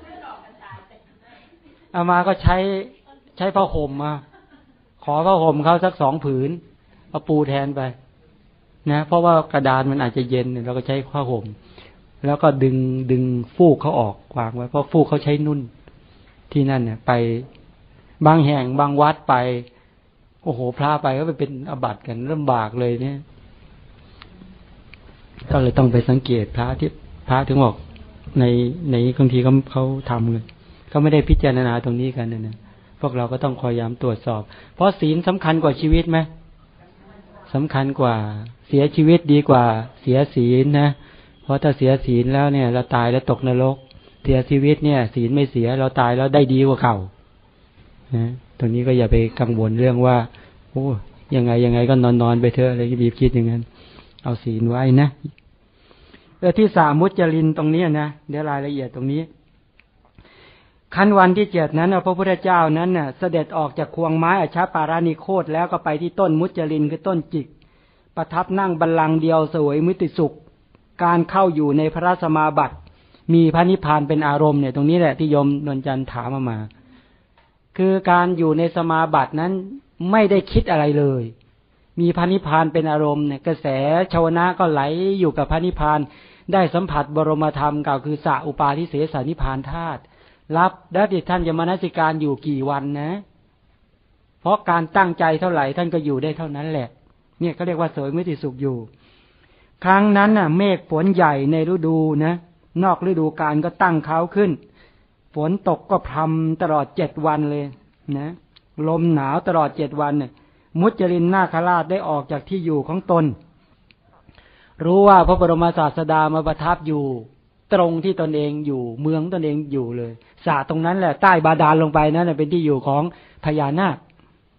เอามาก็ใช้ผ้าห่มมาขอผ้าห่มเขาสัก2 ผืนเอาปูแทนไปนะเพราะว่ากระดานมันอาจจะเย็นเราก็ใช้ผ้าห่มแล้วก็ดึงฟูกเขาออกวางไว้เพราะฟูกเขาใช้นุ่นที่นั่นเนี่ยไปบางแห่งบางวัดไปโอ้โหพระไปก็ไปเป็นอาบัติกันลำบากเลยเนี่ยก็เลยต้องไปสังเกตพระถึงบอกในบางทีเขาทำเลยเขาไม่ได้พิจารณาตรงนี้กันนะพวกเราก็ต้องคอยย้ำตรวจสอบเพราะศีลสำคัญกว่าชีวิตไหมสำคัญกว่าเสียชีวิตดีกว่าเสียศีลนะเพราะถ้าเสียศีลแล้วเนี่ยเราตายแล้วตกนรกเสียชีวิตเนี่ยศีลไม่เสียเราตายแล้วได้ดีกว่าเก่านะตรงนี้ก็อย่าไปกังวลเรื่องว่าโอ้ยังไงก็นอนไปเถอะอะไรบีบคิดอย่างนั้นเอาศีลไว้นะที่สามุจจรินตรงนี้นะเดี๋ยวรายละเอียดตรงนี้ขั้นวันที่7นั้นพระพุทธเจ้านั้นน่ะเสด็จออกจากควงไม้อชาปารานิโคตแล้วก็ไปที่ต้นมุจจรินคือต้นจิกประทับนั่งบัลลังก์เดียวเสวยมุติสุขการเข้าอยู่ในพระสมาบัติมีพระนิพพานเป็นอารมณ์เนี่ยตรงนี้แหละที่โยมนวลจันทร์ถามมาคือการอยู่ในสมาบัตินั้นไม่ได้คิดอะไรเลยมีพระนิพพานเป็นอารมณ์เนี่ยกระแสชวนะก็ไหลอยู่กับพระนิพพานได้สัมผัสบรมธรรมกล่าวคือสะอุปาทิเสสนิพพานธาตุรับได้ที่ท่านจะมนสิการอยู่กี่วันนะเพราะการตั้งใจเท่าไหร่ท่านก็อยู่ได้เท่านั้นแหละเนี่ยก็เรียกว่าเสวยมุติสุขอยู่ครั้งนั้นน่ะเมฆฝนใหญ่ในฤดูนะนอกฤดูกาลก็ตั้งเขาขึ้นฝฝนตกก็พรำตลอด7 วันเลยนะลมหนาวตลอด7 วันเนี่ยมุจลินนาคราชได้ออกจากที่อยู่ของตนรู้ว่าพระบรมศาสดามาประทับอยู่ตรงที่ตนเองอยู่เมืองตนเองอยู่เลยสระตรงนั้นแหละใต้บาดาลลงไปนั่นเป็นที่อยู่ของพญานาค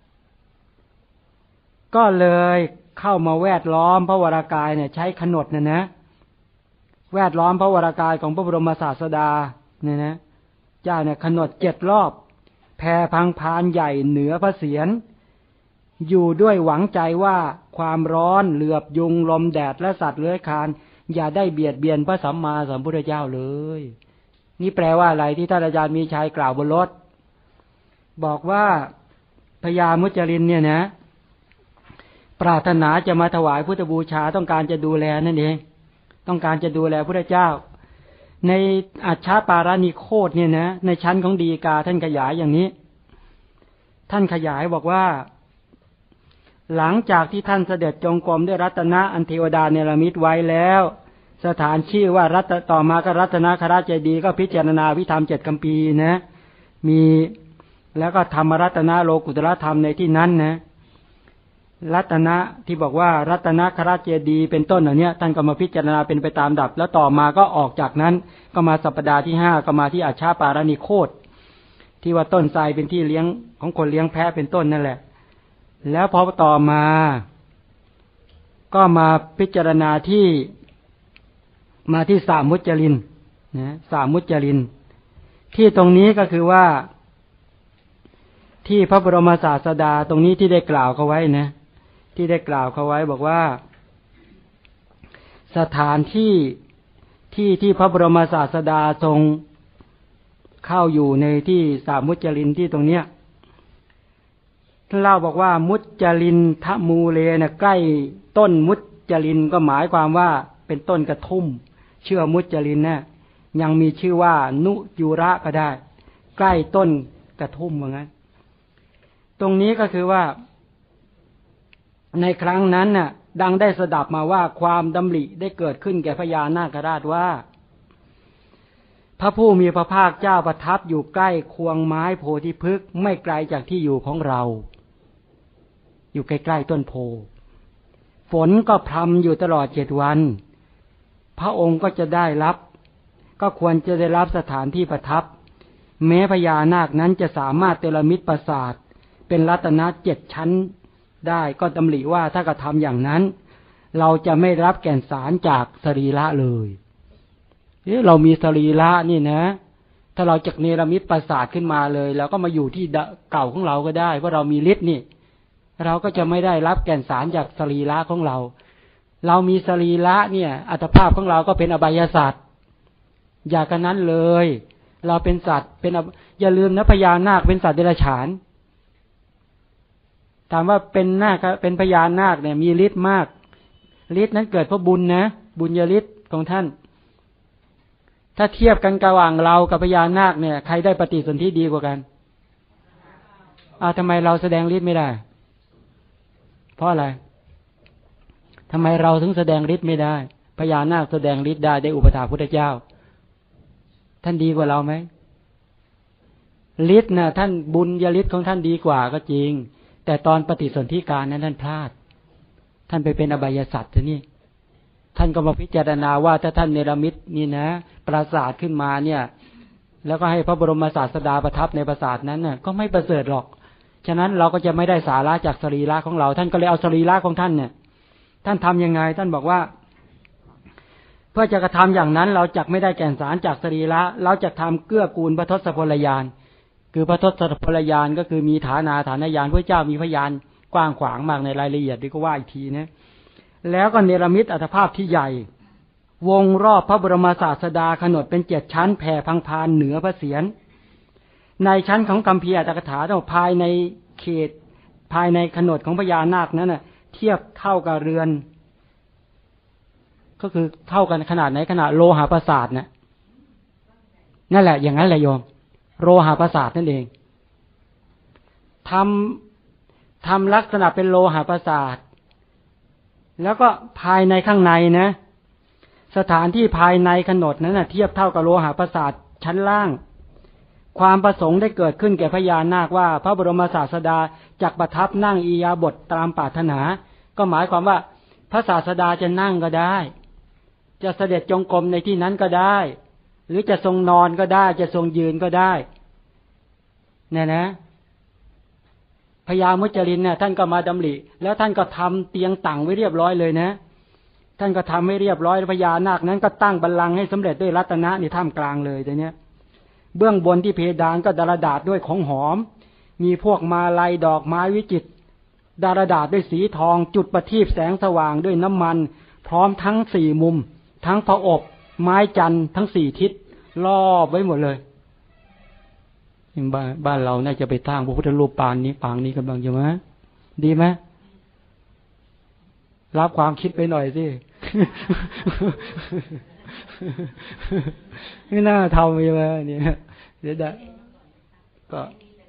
ก็เลยเข้ามาแวดล้อมพระวรากายเนี่ยใช้ขนดนะแวดล้อมพระวรากายของพระบรมศาสดาเนี่ยนะเจ้าเนี่ยขนด7 รอบแผ่พังพานใหญ่เหนือพระเศียรอยู่ด้วยหวังใจว่าความร้อนเหลือบยุงลมแดดและสัตว์เลื้อยคลานอย่าได้เบียดเบียนพระสัมมาสัมพุทธเจ้าเลยนี่แปลว่าอะไรที่ท่านอาจารย์มีชัยกล่าวบนรถบอกว่าพญามุจลินเนี่ยนะปรารถนาจะมาถวายพุทธบูชาต้องการจะดูแลนั่นเองต้องการจะดูแลพระเจ้าในอัชฌาปารานิโคตเนี่ยนะในชั้นของฎีกาท่านขยายอย่างนี้ท่านขยายบอกว่าหลังจากที่ท่านเสด็จจงกรมด้วยรัตนะอันเทวดาเนรมิตไว้แล้วสถานชื่อว่ารัตต่อมาก็รัตนคราชเจดีย์ก็พิจารณาวิธรรม7 คัมภีร์นะมีแล้วก็ธรรมรัตนะโลกุตตรธรรมในที่นั้นนะรัตนะที่บอกว่ารัตนคราชเจดีย์เป็นต้นเหล่านี้ท่านก็มาพิจารณาเป็นไปตามดับแล้วต่อมาก็ออกจากนั้นก็มาสัปดาห์ที่5ก็มาที่อัชฌาปารานิโคตที่ว่าต้นไทรเป็นที่เลี้ยงของคนเลี้ยงแพะเป็นต้นนั่นแหละแล้วพอต่อมาก็มาพิจารณาที่สามุจจรินนะสามุจจรินที่ตรงนี้ก็คือว่าที่พระบรมศาสดาตรงนี้ที่ได้กล่าวเขาไว้นะที่ได้กล่าวเขาไว้บอกว่าสถานที่พระบรมศาสดาทรงเข้าอยู่ในที่สามุจจรินที่ตรงเนี้ยท่านเล่าบอกว่ามุจจรินทมูเลนะใกล้ต้นมุจจรินก็หมายความว่าเป็นต้นกระทุ่มชื่อมุจจรินนะยังมีชื่อว่านุยุระก็ได้ใกล้ต้นกระทุ่มเหมือนกันตรงนี้ก็คือว่าในครั้งนั้นน่ะดังได้สดับมาว่าความดำริได้เกิดขึ้นแก่พญานาคราชว่าพระผู้มีพระภาคเจ้าประทับอยู่ใกล้ควงไม้โพธิพฤกษ์ไม่ไกลจากที่อยู่ของเราอยู่ใกล้ๆต้นโพฝนก็พรำอยู่ตลอด7 วันพระองค์ก็จะได้รับก็ควรจะได้รับสถานที่ประทับแม้พญานาคนั้นจะสามารถเตรมิตปราสาทเป็นรัตนะ7 ชั้นได้ก็ดำริว่าถ้ากระทำอย่างนั้นเราจะไม่รับแก่นสารจากสรีระเลยเรามีสรีระนี่นะถ้าเราจากเนรมิตปราสาทขึ้นมาเลยแล้วก็มาอยู่ที่เก่าของเราก็ได้เพราะเรามีฤทธิ์นี่เราก็จะไม่ได้รับแก่นสารจากสรีระของเราเรามีสรีระเนี่ยอัตภาพของเราก็เป็นอบายสัตว์อย่ากันนั้นเลยเราเป็นสัตว์เป็นอย่าลืมนะพญานาคเป็นสัตว์เดรัจฉานถามว่าเป็นพญานาคเนี่ยมีฤทธิ์มากฤทธิ์นั้นเกิดเพราะบุญนะบุญญาฤทธิ์ของท่านถ้าเทียบกันระหว่างเรากับพญานาคเนี่ยใครได้ปฏิสนธิดีกว่ากันทำไมเราแสดงฤทธิ์ไม่ได้เพราะอะไรทำไมเราถึงแสดงฤทธิ์ไม่ได้พญานาคแสดงฤทธิ์ได้อุปถากพุทธเจ้าท่านดีกว่าเราไหมฤทธิ์นะท่านบุญญาฤทธิ์ของท่านดีกว่าก็จริงแต่ตอนปฏิสนธิการนั้นท่านพลาดท่านไปเป็นอบายสัตว์ทีนี้ท่านก็มาพิจารณาว่าถ้าท่านเนรมิตนี่นะปราสาทขึ้นมาเนี่ยแล้วก็ให้พระบรมศาสดาประทับในปราสาทนั้นน่ะก็ไม่ประเสริฐหรอกฉะนั้นเราก็จะไม่ได้สาระจากสรีระของเราท่านก็เลยเอาสรีระของท่านเนี่ยท่านทำยังไงท่านบอกว่าเพื่อจะกระทำอย่างนั้นเราจักไม่ได้แก่นสารจากสรีระเราจะทำเกื้อกูลพระทศพลญาณคือพระทศพลญาณก็คือมีฐานะญาณพระเจ้ามีพยานกว้างขวางมากในรายละเอียดดีก็ว่าอีกทีนะแล้วก็เนรมิตอัตภาพที่ใหญ่วงรอบพระบรมศาสดาขนดเป็น7 ชั้นแผ่พังพานเหนือพระเศียรในชั้นของกัมพีอัตถกถาต้องภายในเขตภายในขนดของพญานาคนั้นน่ะเทียบเท่ากับเรือนก็คือเท่ากันขนาดไหนขนาดโลหะปราสาทน่ะนั่นแหละอย่างนั้นแหละโยมโลหะปราสาทนั่นเองทำลักษณะเป็นโลหะปราสาทแล้วก็ภายในข้างในนะสถานที่ภายในขนดนั้นนะเทียบเท่ากับโลหะปราสาทชั้นล่างความประสงค์ได้เกิดขึ้นแก่พญานาคว่าพระบรมศาสดาจักประทับนั่งอิริยาบถตามปรารถนาก็หมายความว่าพระศาสดาจะนั่งก็ได้จะเสด็จจงกรมในที่นั้นก็ได้หรือจะทรงนอนก็ได้จะทรงยืนก็ได้เนี่ยนะพญามุจลินเนี่ยท่านก็มาดำริแล้วท่านก็ทำเตียงตั่งไว้เรียบร้อยเลยนะท่านก็ทำให้เรียบร้อยพญานาคนั้นก็ตั้งบัลลังก์ให้สำเร็จด้วยรัตนะในท่ามกลางเลยแต่เนี้ยเบื้องบนที่เพดานก็ดารดาษด้วยของหอมมีพวกมาลัยดอกไม้วิจิตรดารดาษด้วยสีทองจุดประทีปแสงสว่างด้วยน้ำมันพร้อมทั้งสี่มุมทั้งพระอบไม้จันทร์ทั้งสี่ทิศรอบไว้หมดเลยบ้านเราน่าจะไปสร้างพระพุทธรูปปางนี้กำลังอยู่ไหมดีไหมรับความคิดไปหน่อยสิ ไม่น่าทำใช่ไหมเนี่ยเดี๋ยวได้ก็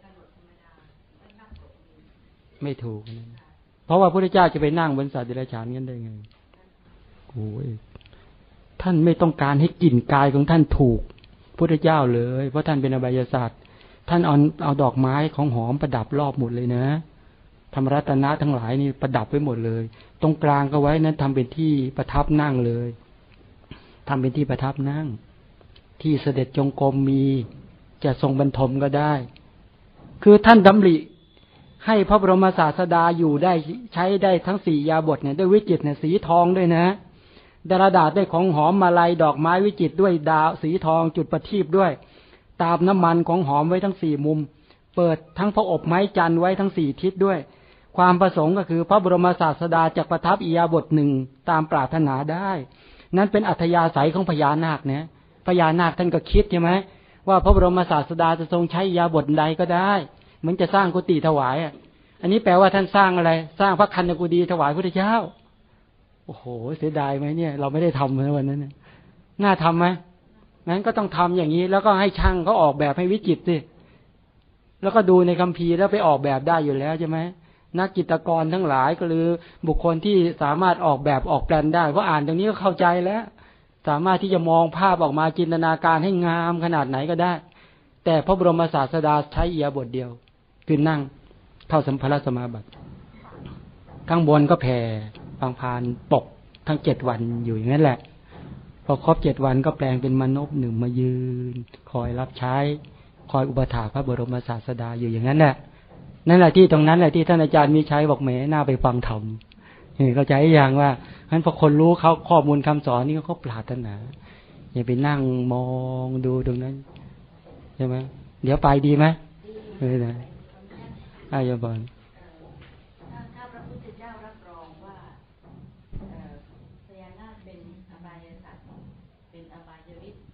ไม่ถูกเพราะว่าพระพุทธเจ้าจะไปนั่งบนสัตว์เดรัจฉานกันได้ไงโอ้ยท่านไม่ต้องการให้กลิ่นกายของท่านถูกพุทธเจ้าเลยเพราะท่านเป็นอบายศาสตร์ท่านเอาดอกไม้ของหอมประดับรอบหมดเลยนะธรรมรัตนะทั้งหลายนี่ประดับไว้หมดเลยตรงกลางก็ไว้นั้นทำเป็นที่ประทับนั่งเลยทำเป็นที่ประทับนั่งที่เสด็จจงกรมมีจะทรงบรรทมก็ได้คือท่านดำริให้พระบรมศาสดาอยู่ได้ใช้ได้ทั้งสี่ยาบทเนี่ยด้วยวิจิตรเนี่ยสีทองด้วยนะดารดาษด้วยของหอมมาลัยดอกไม้วิจิตรด้วยดาวสีทองจุดประทีปด้วยตามน้ำมันของหอมไว้ทั้งสี่มุมเปิดทั้งพระอบไม้จันทร์ไว้ทั้งสี่ทิศด้วยความประสงค์ก็คือพระบรมศาสดาจักประทับอิริยาบถหนึ่งตามปรารถนาได้นั้นเป็นอัธยาศัยของพญานาคเนี่ยพญานาคท่านก็คิดใช่ไหมว่าพระบรมศาสดาจะทรงใช้อิริยาบถใดก็ได้เหมือนจะสร้างกุฏิถวายอันนี้แปลว่าท่านสร้างอะไรสร้างพระคันธกุฎีถวายพระพุทธเจ้าโอ้โหเสียดายไหมเนี่ยเราไม่ได้ทำในวันนั้นน่าทำไหมนั้นก็ต้องทำอย่างนี้แล้วก็ให้ช่างเขาออกแบบให้วิจิตรสิแล้วก็ดูในคัมภีร์แล้วไปออกแบบได้อยู่แล้วใช่ไหมนักจิตรกรทั้งหลายก็คือบุคคลที่สามารถออกแบบออกแปลนได้เพราะอ่านตรงนี้ก็เข้าใจแล้วสามารถที่จะมองภาพออกมาจินตนาการให้งามขนาดไหนก็ได้แต่พระบรมศาสดาใช้อิริยาบถเดียวคือนั่งเข้าสัมภารสมาบัติข้างบนก็แผ่บางพานปกทั้ง7 วันอยู่อย่างนั้นแหละพอครบ7 วันก็แปลงเป็นมนุษย์หนึ่งมายืนคอยรับใช้คอยอุปถากพระบรมศาสดาอยู่อย่างนั้นแหละนั่นแหละที่ตรงนั้นแหละที่ท่านอาจารย์มีชัยบอกแหมน่าไปฟังธรรมเข้าใจอย่างว่างั้นพอคนรู้เขาข้อมูลคำสอนนี่เขาปรารถนาอย่าไปนั่งมองดูตรงนั้นใช่ไหมเดี๋ยวไปดีไหมนะอายบอลถ้าพระพุทธเจ้ารับรองว่าพญานาคเป็นอบายสัตว์เป็นอบายฤทธิ์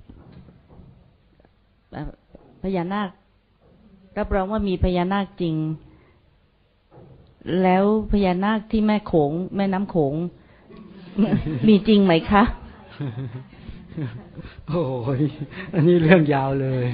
พญานาครับรองว่ามีพญานาคจริงแล้วพญานาคที่แม่โขงแม่น้ำโขง มีจริงไหมคะโอ้ยอันนี้เรื่องยาวเลย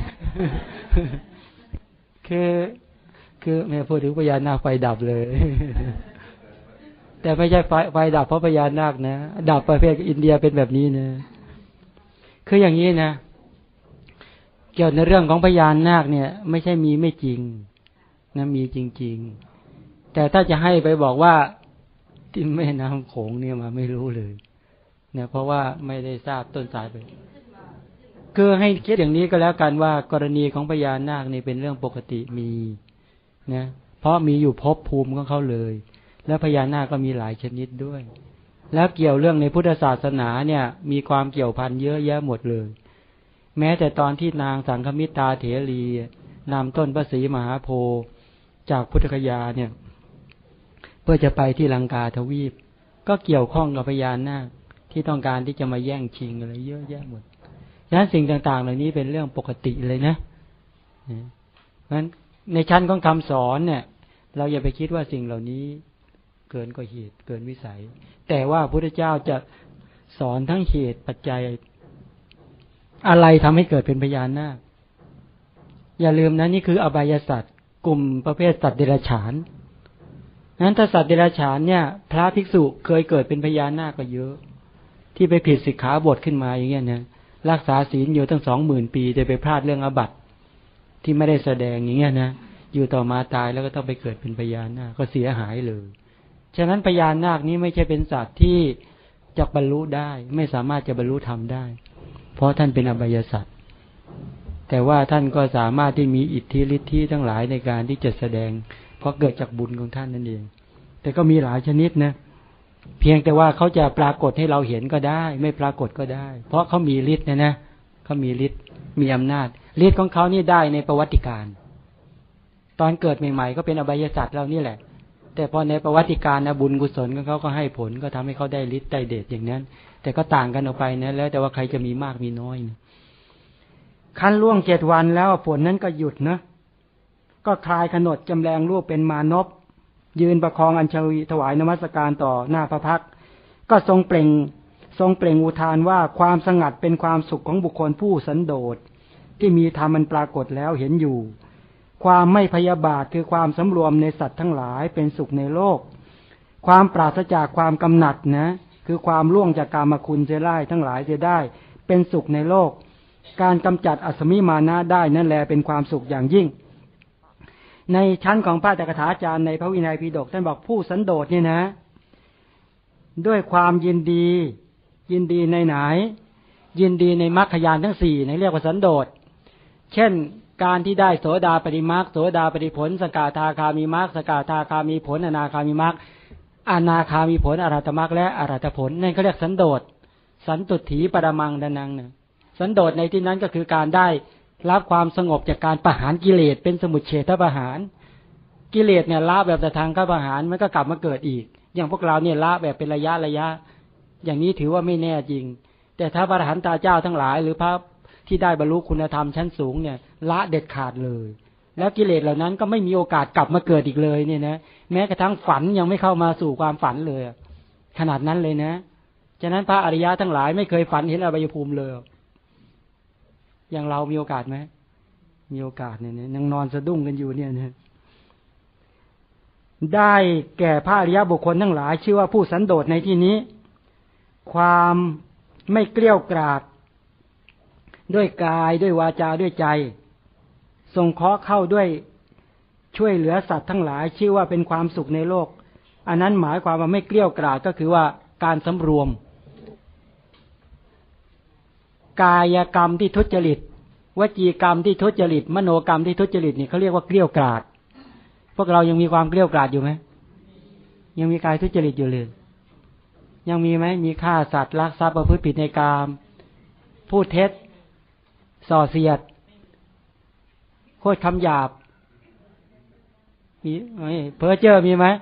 คือแม่พูดถึงพญานาคไฟดับเลยแต่ไม่ใช่ไฟดับเพราะพญานาคนะดับประเภทอินเดียเป็นแบบนี้นะคืออย่างนี้นะเกี่ยวในเรื่องของพญานาคเนี่ยไม่ใช่มีไม่จริงนะมีจริงๆแต่ถ้าจะให้ไปบอกว่าที่แม่น้ำโขงเนี่ยมาไม่รู้เลยเนี่ยเพราะว่าไม่ได้ทราบต้นสายไปคือให้คิดอย่างนี้ก็แล้วกันว่ากรณีของพญานาคนี่เป็นเรื่องปกติมีนะเพราะมีอยู่ภพภูมิของเขาเลยแล้วพญานาคก็มีหลายชนิดด้วยแล้วเกี่ยวเรื่องในพุทธศาสนาเนี่ยมีความเกี่ยวพันเยอะแยะหมดเลยแม้แต่ตอนที่นางสังฆมิตราเถรีนำต้นพระศรีมหาโพธิ์จากพุทธคยาเนี่ยเพื่อจะไปที่ลังกาทวีปก็เกี่ยวข้องกับพญานาคที่ต้องการที่จะมาแย่งชิงอะไรเยอะแยะหมดฉะนั้นสิ่งต่างๆเหล่านี้เป็นเรื่องปกติเลยนะเพราะฉะนั้นในชั้นของคำสอนเนี่ยเราอย่าไปคิดว่าสิ่งเหล่านี้เกินกว่าเหตุเกินวิสัยแต่ว่าพระพุทธเจ้าจะสอนทั้งเหตุปัจจัยอะไรทำให้เกิดเป็นพญานาคอย่าลืมนะนี่คืออบายสัตว์กลุ่มประเภทสัตว์เดรัจฉานนั้นถ้าสัตว์เดรัจฉานเนี่ยพระภิกษุเคยเกิดเป็นพญานาคก็เยอะที่ไปผิดสิกขาบทขึ้นมาอย่างเงี้ยนะรักษาศีลอยู่ตั้ง 20,000 ปีแต่ไปพลาดเรื่องอาบัติที่ไม่ได้แสดงอย่างเงี้ยนะอยู่ต่อมาตายแล้วก็ต้องไปเกิดเป็นพญานาคก็เสียหายเลยฉะนั้นพญานาคนี้ไม่ใช่เป็นสัตว์ที่จะบรรลุได้ไม่สามารถจะบรรลุธรรมได้เพราะท่านเป็นอบายสัตว์แต่ว่าท่านก็สามารถที่มีอิทธิฤทธิทั้งหลายในการที่จะแสดงเพราะเกิดจากบุญของท่านนั่นเองแต่ก็มีหลายชนิดนะเพียงแต่ว่าเขาจะปรากฏให้เราเห็นก็ได้ไม่ปรากฏก็ได้เพราะเขามีฤทธิ์นะเขามีฤทธิ์มีอำนาจฤทธิ์ของเขานี่ได้ในประวัติการตอนเกิดใหม่ๆก็เป็นอบายสัตว์เรานี่แหละแต่พอในประวัติการนะบุญกุศลของเขาก็ให้ผลก็ทำให้เขาได้ฤทธิ์ได้เดชอย่างนั้นแต่ก็ต่างกันออกไปนะแล้วแต่ว่าใครจะมีมากมีน้อยนะขั้นล่วง7 วันแล้วผลนั้นก็หยุดนะก็คลายขนดจำแรงรูปเป็นมานพยืนประคองอัญชลีถวายนมัสการต่อหน้าพระพักตร์ก็ทรงเปล่งอุทานว่าความสงัดเป็นความสุขของบุคคลผู้สันโดษที่มีธรรมมันปรากฏแล้วเห็นอยู่ความไม่พยาบาทคือความสำรวมในสัตว์ทั้งหลายเป็นสุขในโลกความปราศจากความกำหนัดนะคือความล่วงจากกามคุณเสียได้ทั้งหลายเสียได้เป็นสุขในโลกการกำจัดอสมิมานะได้นั่นแลเป็นความสุขอย่างยิ่งในชั้นของพระตถาจารย์ในพระวินัยปิฎกท่านบอกผู้สันโดษเนี่ยนะด้วยความยินดีในไหนยินดีในมรรคญาณทั้ง4ในเรียกว่าสันโดษเช่นการที่ได้โสดาปฏิมรรคโสดาปฏิผลสกทาคามีมรรคสกทาคามีผลอนาคามีมรรคอนาคามีผลอรหัตมรรคและอรหัตผลนั่นเขาเรียกสันโดษสันตุถีปรมังดนังเนี่ยสันโดษในที่นั้นก็คือการได้รับความสงบจากการประหารกิเลสเป็นสมุจเฉทประหารกิเลสเนี่ยละแบบทางข้าประหารมันก็กลับมาเกิดอีกอย่างพวกเราเนี่ยละแบบเป็นระยะอย่างนี้ถือว่าไม่แน่จริงแต่ถ้าพระอรหันตเจ้าทั้งหลายหรือพระที่ได้บรรลุคุณธรรมชั้นสูงเนี่ยละเด็ดขาดเลยแล้วกิเลสเหล่านั้นก็ไม่มีโอกาสกลับมาเกิดอีกเลยเนี่ยนะแม้กระทั่งฝันยังไม่เข้ามาสู่ความฝันเลยขนาดนั้นเลยนะฉะนั้นพระอริยะทั้งหลายไม่เคยฝันเห็นอบายภูมิเลยอย่างเรามีโอกาสไหมมีโอกาสเนี่ยยังนอนสะดุ้งกันอยู่เนี่ยนะได้แก่พระอริยบุคคลทั้งหลายชื่อว่าผู้สันโดษในที่นี้ความไม่เกลี้ยกราดด้วยกายด้วยวาจาด้วยใจทรงเคราะห์เข้าด้วยช่วยเหลือสัตว์ทั้งหลายชื่อว่าเป็นความสุขในโลกอันนั้นหมายความว่าไม่เกลี้ยกราดก็คือว่าการสำรวมกายกรรมที่ทุจริตวจีกรรมที่ทุจริตมโนกรรมที่ทุจริตนี่เขาเรียกว่าเกลี้ยกราดพวกเรายังมีความเกลี้ยกราดอยู่ไหมยังมีกายทุจริตอยู่เลยยังมีไหมมีฆ่าสัตว์ลักทรัพย์ประพฤติผิดในกามพูดเท็จส่อเสียดโคตรคำหยาบมีเพ้อเจ้อมีไหม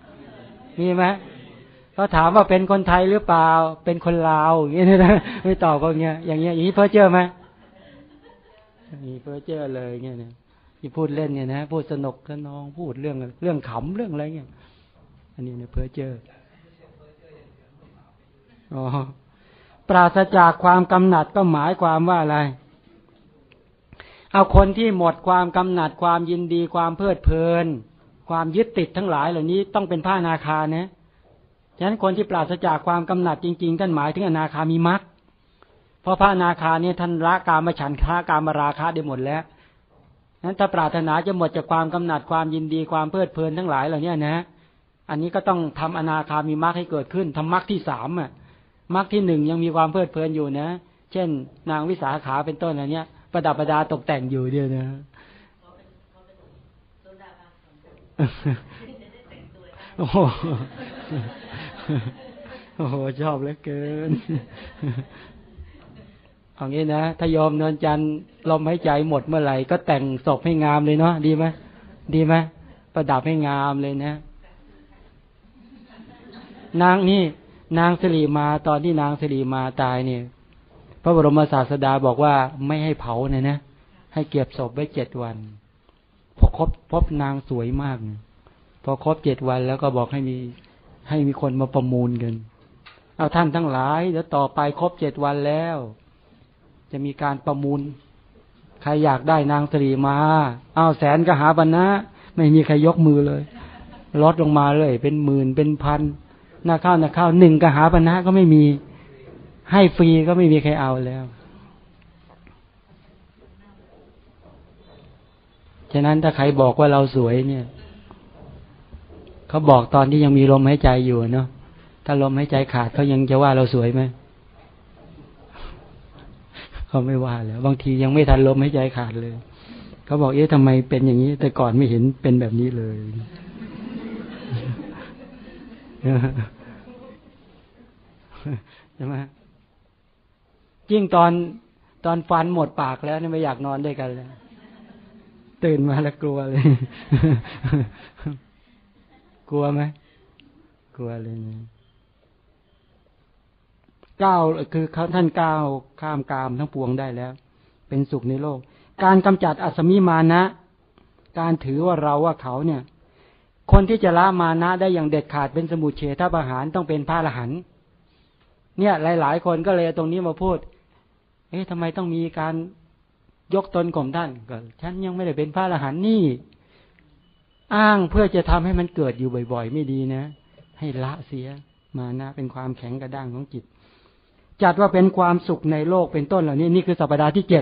เขาถามว่าเป็นคนไทยหรือเปล่าเป็นคนลาวอย่างนี้นะไม่ตอบก็อย่างนี้เพ้อเจ้อไหมมีเพ้อเจ้อเลยเงี้ยนะที่พูดเล่นเนี่ยนะพูดสนุกสนองพูดเรื่องขำเรื่องอะไรเงี้ยอันนี้เนี่ยเพ้อเจ้อปราศจากความกำหนัดก็หมายความว่าอะไรเอาคนที่หมดความกำหนัดความยินดีความเพลิดเพลินความยึดติดทั้งหลายเหล่านี้ต้องเป็นพระอนาคานะฉะนั้นคนที่ปราศจากความกำหนัดจริงๆท่านหมายถึงอนาคามีมรรคเพราะพระอนาคาเนี่ยท่านละกามฉันทะกามราคะได้หมดแล้วนั้นถ้าปรารถนาจะหมดจากความกำหนัดความยินดีความเพลิดเพลินทั้งหลายเหล่านี้นะอันนี้ก็ต้องทำอนาคามีมรรคให้เกิดขึ้นทำมรรคที่3มรรคที่1ยังมีความเพลิดเพลินอยู่นะเช่นนางวิสาขาเป็นต้นอะไรเนี้ยประดับประดาตกแต่งอยู่เดียวนะโอ้โหชอบเหลือเกินเอางี้นะถ้ายอมนวลจันทร์ลมหายใจหมดเมื่อไหร่ก็แต่งศพให้งามเลยเนาะดีไหมประดับให้งามเลยนะนางสิริมาตอนที่นางสิริมาตายเนี่ยพระบรมศาสดาบอกว่าไม่ให้เผาเนี่ยนะให้เก็บศพไว้7 วันพอพบนางสวยมากพอครบ7 วันแล้วก็บอกให้มีคนมาประมูลกันเอาท่านทั้งหลายเดี๋ยวต่อไปครบ7 วันแล้วจะมีการประมูลใครอยากได้นางสิริมาเอาแสนกหาปณะไม่มีใครยกมือเลยลดลงมาเลยเป็นหมื่นเป็นพันหน้าข้าว1กหาปณะก็ไม่มีให้ฟรีก็ไม่มีใครเอาแล้วฉะนั้นถ้าใครบอกว่าเราสวยเนี่ยเขาบอกตอนที่ยังมีลมหายใจอยู่เนาะถ้าลมหายใจขาดเขายังจะว่าเราสวยไหมเขาไม่ว่าแล้วบางทียังไม่ทันลมหายใจขาดเลยเขาบอกทำไมเป็นอย่างนี้แต่ก่อนไม่เห็นเป็นแบบนี้เลยใช่ไหมยิ่งตอนฟันหมดปากแล้วนี่ไม่อยากนอนด้วยกันเลยตื่นมาแล้วกลัวเลยกลัวไหมกลัวเลยก้าวคือเขาท่านก้าวข้ามกามทั้งปวงได้แล้วเป็นสุขในโลกการกำจัดอสมิมานะการถือว่าเราว่าเขาเนี่ยคนที่จะละมานะได้อย่างเด็ดขาดเป็นสมุจเฉทประหารต้องเป็นพระอรหันต์เนี่ยหลายๆคนก็เลยตรงนี้มาพูดทำไมต้องมีการยกตนข่มท่านก็ฉันยังไม่ได้เป็นพระอรหันต์นี่อ้างเพื่อจะทำให้มันเกิดอยู่บ่อยๆไม่ดีนะให้ละเสียมานะเป็นความแข็งกระด้างของจิตจัดว่าเป็นความสุขในโลกเป็นต้นเหล่านี้นี่คือสัปดาห์ที่7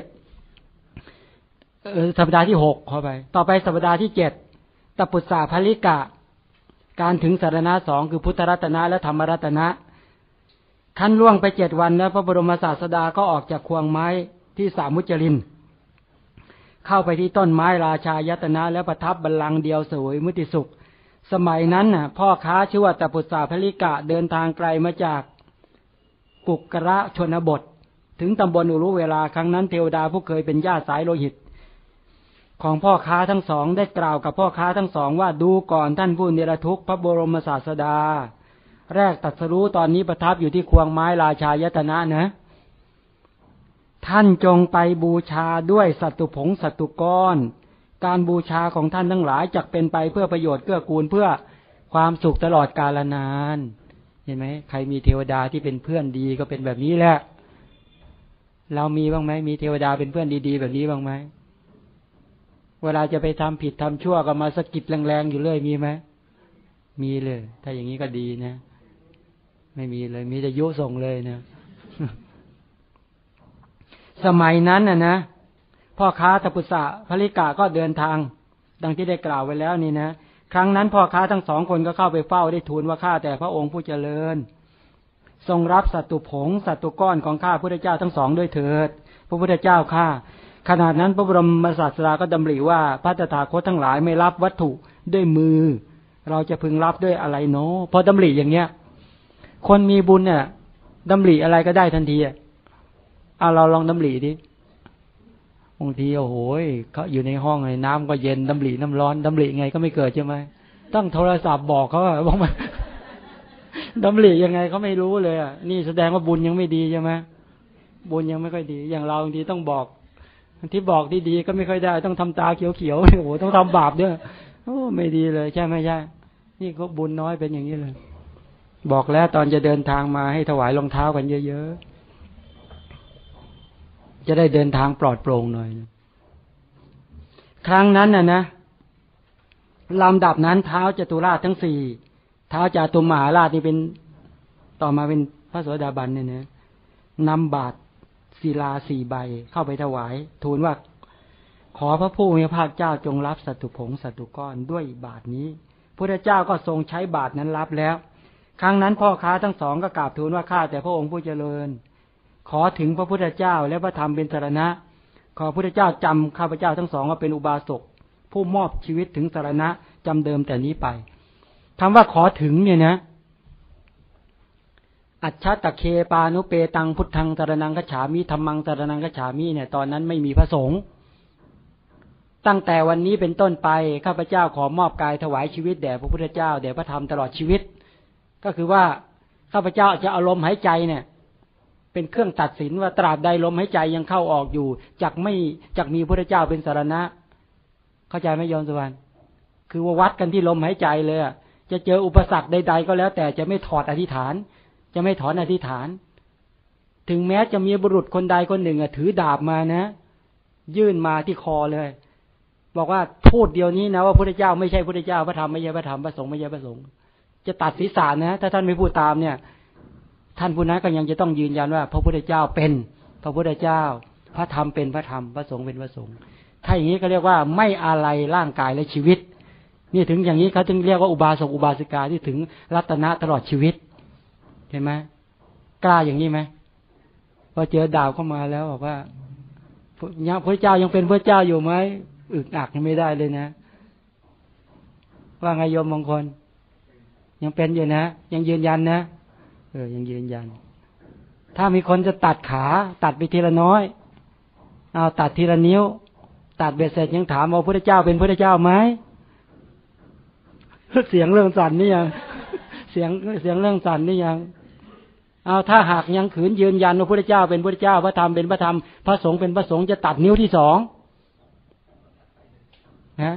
สัปดาห์ที่6เข้าไปต่อไปสัปดาห์ที่7ตปุสสาภริกะการถึงสรณะ2คือพุทธรัตนะและธรรมรัตนะขั้นล่วงไป7วันแล้วพระบรมศาสดาก็ออกจากควงไม้ที่สามุจรินเข้าไปที่ต้นไม้ราชายตนะแล้วประทับบัลลังก์เดียวเสวยมุติสุขสมัยนั้นน่ะพ่อค้าชื่อว่าตปุสสาภริกะเดินทางไกลมาจากปุกระชนบทถึงตำบลอุรุเวลาครั้งนั้นเทวดาผู้เคยเป็นญาติสายโลหิตของพ่อค้าทั้งสองได้กล่าวกับพ่อค้าทั้งสองว่าดูก่อนท่านผู้นิรทุกข์พระบรมศาสดาแรกตรัสรู้ตอนนี้ประทับอยู่ที่ควงไม้ราชายตนะนะท่านจงไปบูชาด้วยสัตตุผงสัตตุก้อนการบูชาของท่านทั้งหลายจักเป็นไปเพื่อประโยชน์เกื้อกูลเพื่อความสุขตลอดกาลนานเห็นไหมใครมีเทวดาที่เป็นเพื่อนดีก็เป็นแบบนี้แหละเรามีบ้างไหมมีเทวดาเป็นเพื่อนดีๆแบบนี้บ้างไหมเวลาจะไปทำผิดทำชั่วก็มาสะกิดแรงๆอยู่เรื่อยมีไหมมีเลยถ้าอย่างนี้ก็ดีนะไม่มีเลยมีแต่ยุส่งเลยนะสมัยนั้นนะพ่อค้าตปุสสะภริกะก็เดินทางดังที่ได้กล่าวไว้แล้วนี่นะครั้งนั้นพ่อค้าทั้งสองคนก็เข้าไปเฝ้าได้ทูลว่าข้าแต่พระองค์ผู้เจริญทรงรับสัตตุผงสัตตุก้อนของข้าพระพุทธเจ้าทั้งสองด้วยเถิดพระพุทธเจ้าข้าขณะนั้นพระบรมศาสดาก็ดำริว่าพระตถาคตทั้งหลายไม่รับวัตถุด้วยมือเราจะพึงรับด้วยอะไรเนาะพอดำริอย่างเงี้ยคนมีบุญเนี่ยดำริอะไรก็ได้ทันทีเราลองดำริดิบางทีโอ้โหเขาอยู่ในห้องในน้ำก็เย็นดำริน้ำร้อนดำริไงก็ไม่เกิดใช่ไหมต้องโทรศัพท์บอกเขาว่ามันดำริยังไงเขาไม่รู้เลยนี่แสดงว่าบุญยังไม่ดีใช่ไหมบุญยังไม่ค่อยดีอย่างเราบางทีต้องบอกที่บอกที่ดีก็ไม่ค่อยได้ต้องทำตาเขียวๆโอ้โหต้องทำบาปด้วยโอ้ไม่ดีเลยใช่ไหมใช่นี่ก็บุญน้อยเป็นอย่างนี้เลยบอกแล้วตอนจะเดินทางมาให้ถวายรองเท้ากันเยอะๆจะได้เดินทางปลอดโปร่งหน่อยครั้งนั้นนะลำดับนั้นเท้าจตุราชทั้งสี่เท้าจตุมหาราชนี่เป็นต่อมาเป็นพระโสดาบันเนี่ยนะนำบาตรศิลา4 ใบเข้าไปถวายทูลว่าขอพระผู้มีพระภาคเจ้าจงรับสัตตุผงสัตตุก้อนด้วยบาตรนี้พระเจ้าก็ทรงใช้บาตรนั้นรับแล้วครั้งนั้นพ่อค้าทั้งสองก็กราบทูลว่าข้าแต่พระองค์ผู้เจริญขอถึงพระพุทธเจ้าและพระธรรมเป็นสรณะขอพระพุทธเจ้าจำข้าพเจ้าทั้งสองว่าเป็นอุบาสกผู้มอบชีวิตถึงสรณะจำเดิมแต่นี้ไปคำว่าขอถึงเนี่ยนะอัจฉตเคปานุเปตังพุทธังสรณังคัจฉามิธัมมังสรณังคัจฉามิเนี่ยตอนนั้นไม่มีพระสงฆ์ตั้งแต่วันนี้เป็นต้นไปข้าพเจ้าขอมอบกายถวายชีวิตแด่พระพุทธเจ้าแด่พระธรรมตลอดชีวิตก็คือว่าข้าพเจ้าจะเอาลมหายใจเนี่ยเป็นเครื่องตัดสินว่าตราบใดลมหายใจยังเข้าออกอยู่จักมีพระพุทธเจ้าเป็นสรณะเข้าใจไหมโยมสุวรรณคือว่าวัดกันที่ลมหายใจเลยจะเจออุปสรรคใดๆก็แล้วแต่จะไม่ถอดอธิษฐานจะไม่ถอนอธิษฐานถึงแม้จะมีบุรุษคนใดคนหนึ่งถือดาบมานะยื่นมาที่คอเลยบอกว่าพูดเดียวนี้นะว่าพระพุทธเจ้าไม่ใช่พระพุทธเจ้าพระธรรมไม่ใช่พระธรรมพระสงฆ์ไม่ใช่พระสงฆ์จะตัดศีรษะนะถ้าท่านไม่พูดตามเนี่ยท่านผู้นั้นก็ยังจะต้องยืนยันว่าพระพุทธเจ้าเป็นพระพุทธเจ้าพระธรรมเป็นพระธรรมพระสงฆ์เป็นพระสงฆ์ถ้าาอย่างนี้ก็เรียกว่าไม่อาลัยร่างกายและชีวิตนี่ถึงอย่างนี้เขาถึงเรียกว่าอุบาสกอุบาสิกาที่ถึงรัตนะตลอดชีวิตเห็นไหมกล้าอย่างนี้ไหมพอเจอดาวเข้ามาแล้วบอกว่าพระเจ้ายังเป็นพระเจ้าอยู่ไหมอึกอักไม่ได้เลยนะว่าไงโยมบางคนยังเป็นอยู่นะยังยืนยันนะยังยืนยันถ้ามีคนจะตัดขาตัดไปทีละน้อยเอาตัดทีละนิ้วตัดเบ็ดเสร็จยังถามว่าพระเจ้าเป็นพระเจ้าไหมเสียงเรื่องสั่นนี่ยังเสียงเรื่องสั่นนี่ยังเอาถ้าหากยังขืนยืนยันว่าพระเจ้าเป็นพระเจ้าพระธรรมเป็นพระธรรมพระสงฆ์เป็นพระสงฆ์จะตัดนิ้วที่สองนะ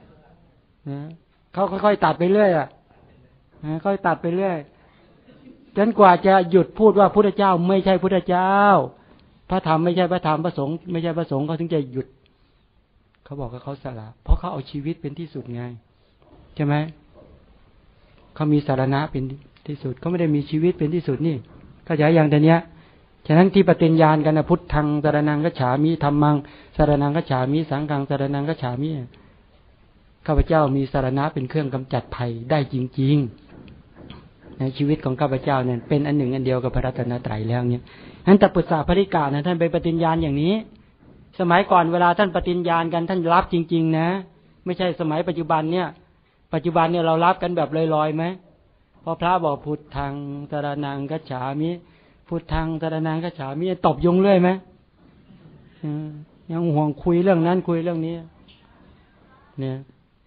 เขาค่อยๆตัดไปเรื่อยค่อยตัดไปเรื่อยจนกว่าจะหยุดพูดว่าพุทธเจ้าไม่ใช่พุทธเจ้าพระธรรมไม่ใช่พระธรรมพระสงฆ์ไม่ใช่พระสงฆ์เขาถึงจะหยุดเขาบอกว่าเขาสละเพราะเขาเอาชีวิตเป็นที่สุดไงใช่ไหมเขามีสารณะเป็นที่สุดเขาไม่ได้มีชีวิตเป็นที่สุดนี่เข้าใจอย่างแต่เนี้ยฉะนั้นที่ปฏิญญาณกันนะพุทธังสรณังคัจฉามิธัมมังสรณังคัจฉามิสังฆังสรณังคัจฉามิข้าพเจ้ามีสารณะเป็นเครื่องกำจัดภัยได้จริงๆในชีวิตของข้าพเจ้าเนี่ยเป็นอันหนึ่งอันเดียวกับพระรัตนตรัยแล้วเนี่ยนั้นแต่ปุตตะภริกานะท่านไปปฏิญญาณอย่างนี้สมัยก่อนเวลาท่านปฏิญญาณกันท่านรับจริงๆนะไม่ใช่สมัยปัจจุบันเนี่ยเรารับกันแบบลอยๆไหมพอพระบอกพุทธังสรณังคัจฉามิพุทธังสรณังคัจฉามิตบยุงเรื่อยไหมยังห่วงคุยเรื่องนั้นคุยเรื่องนี้เนี่ย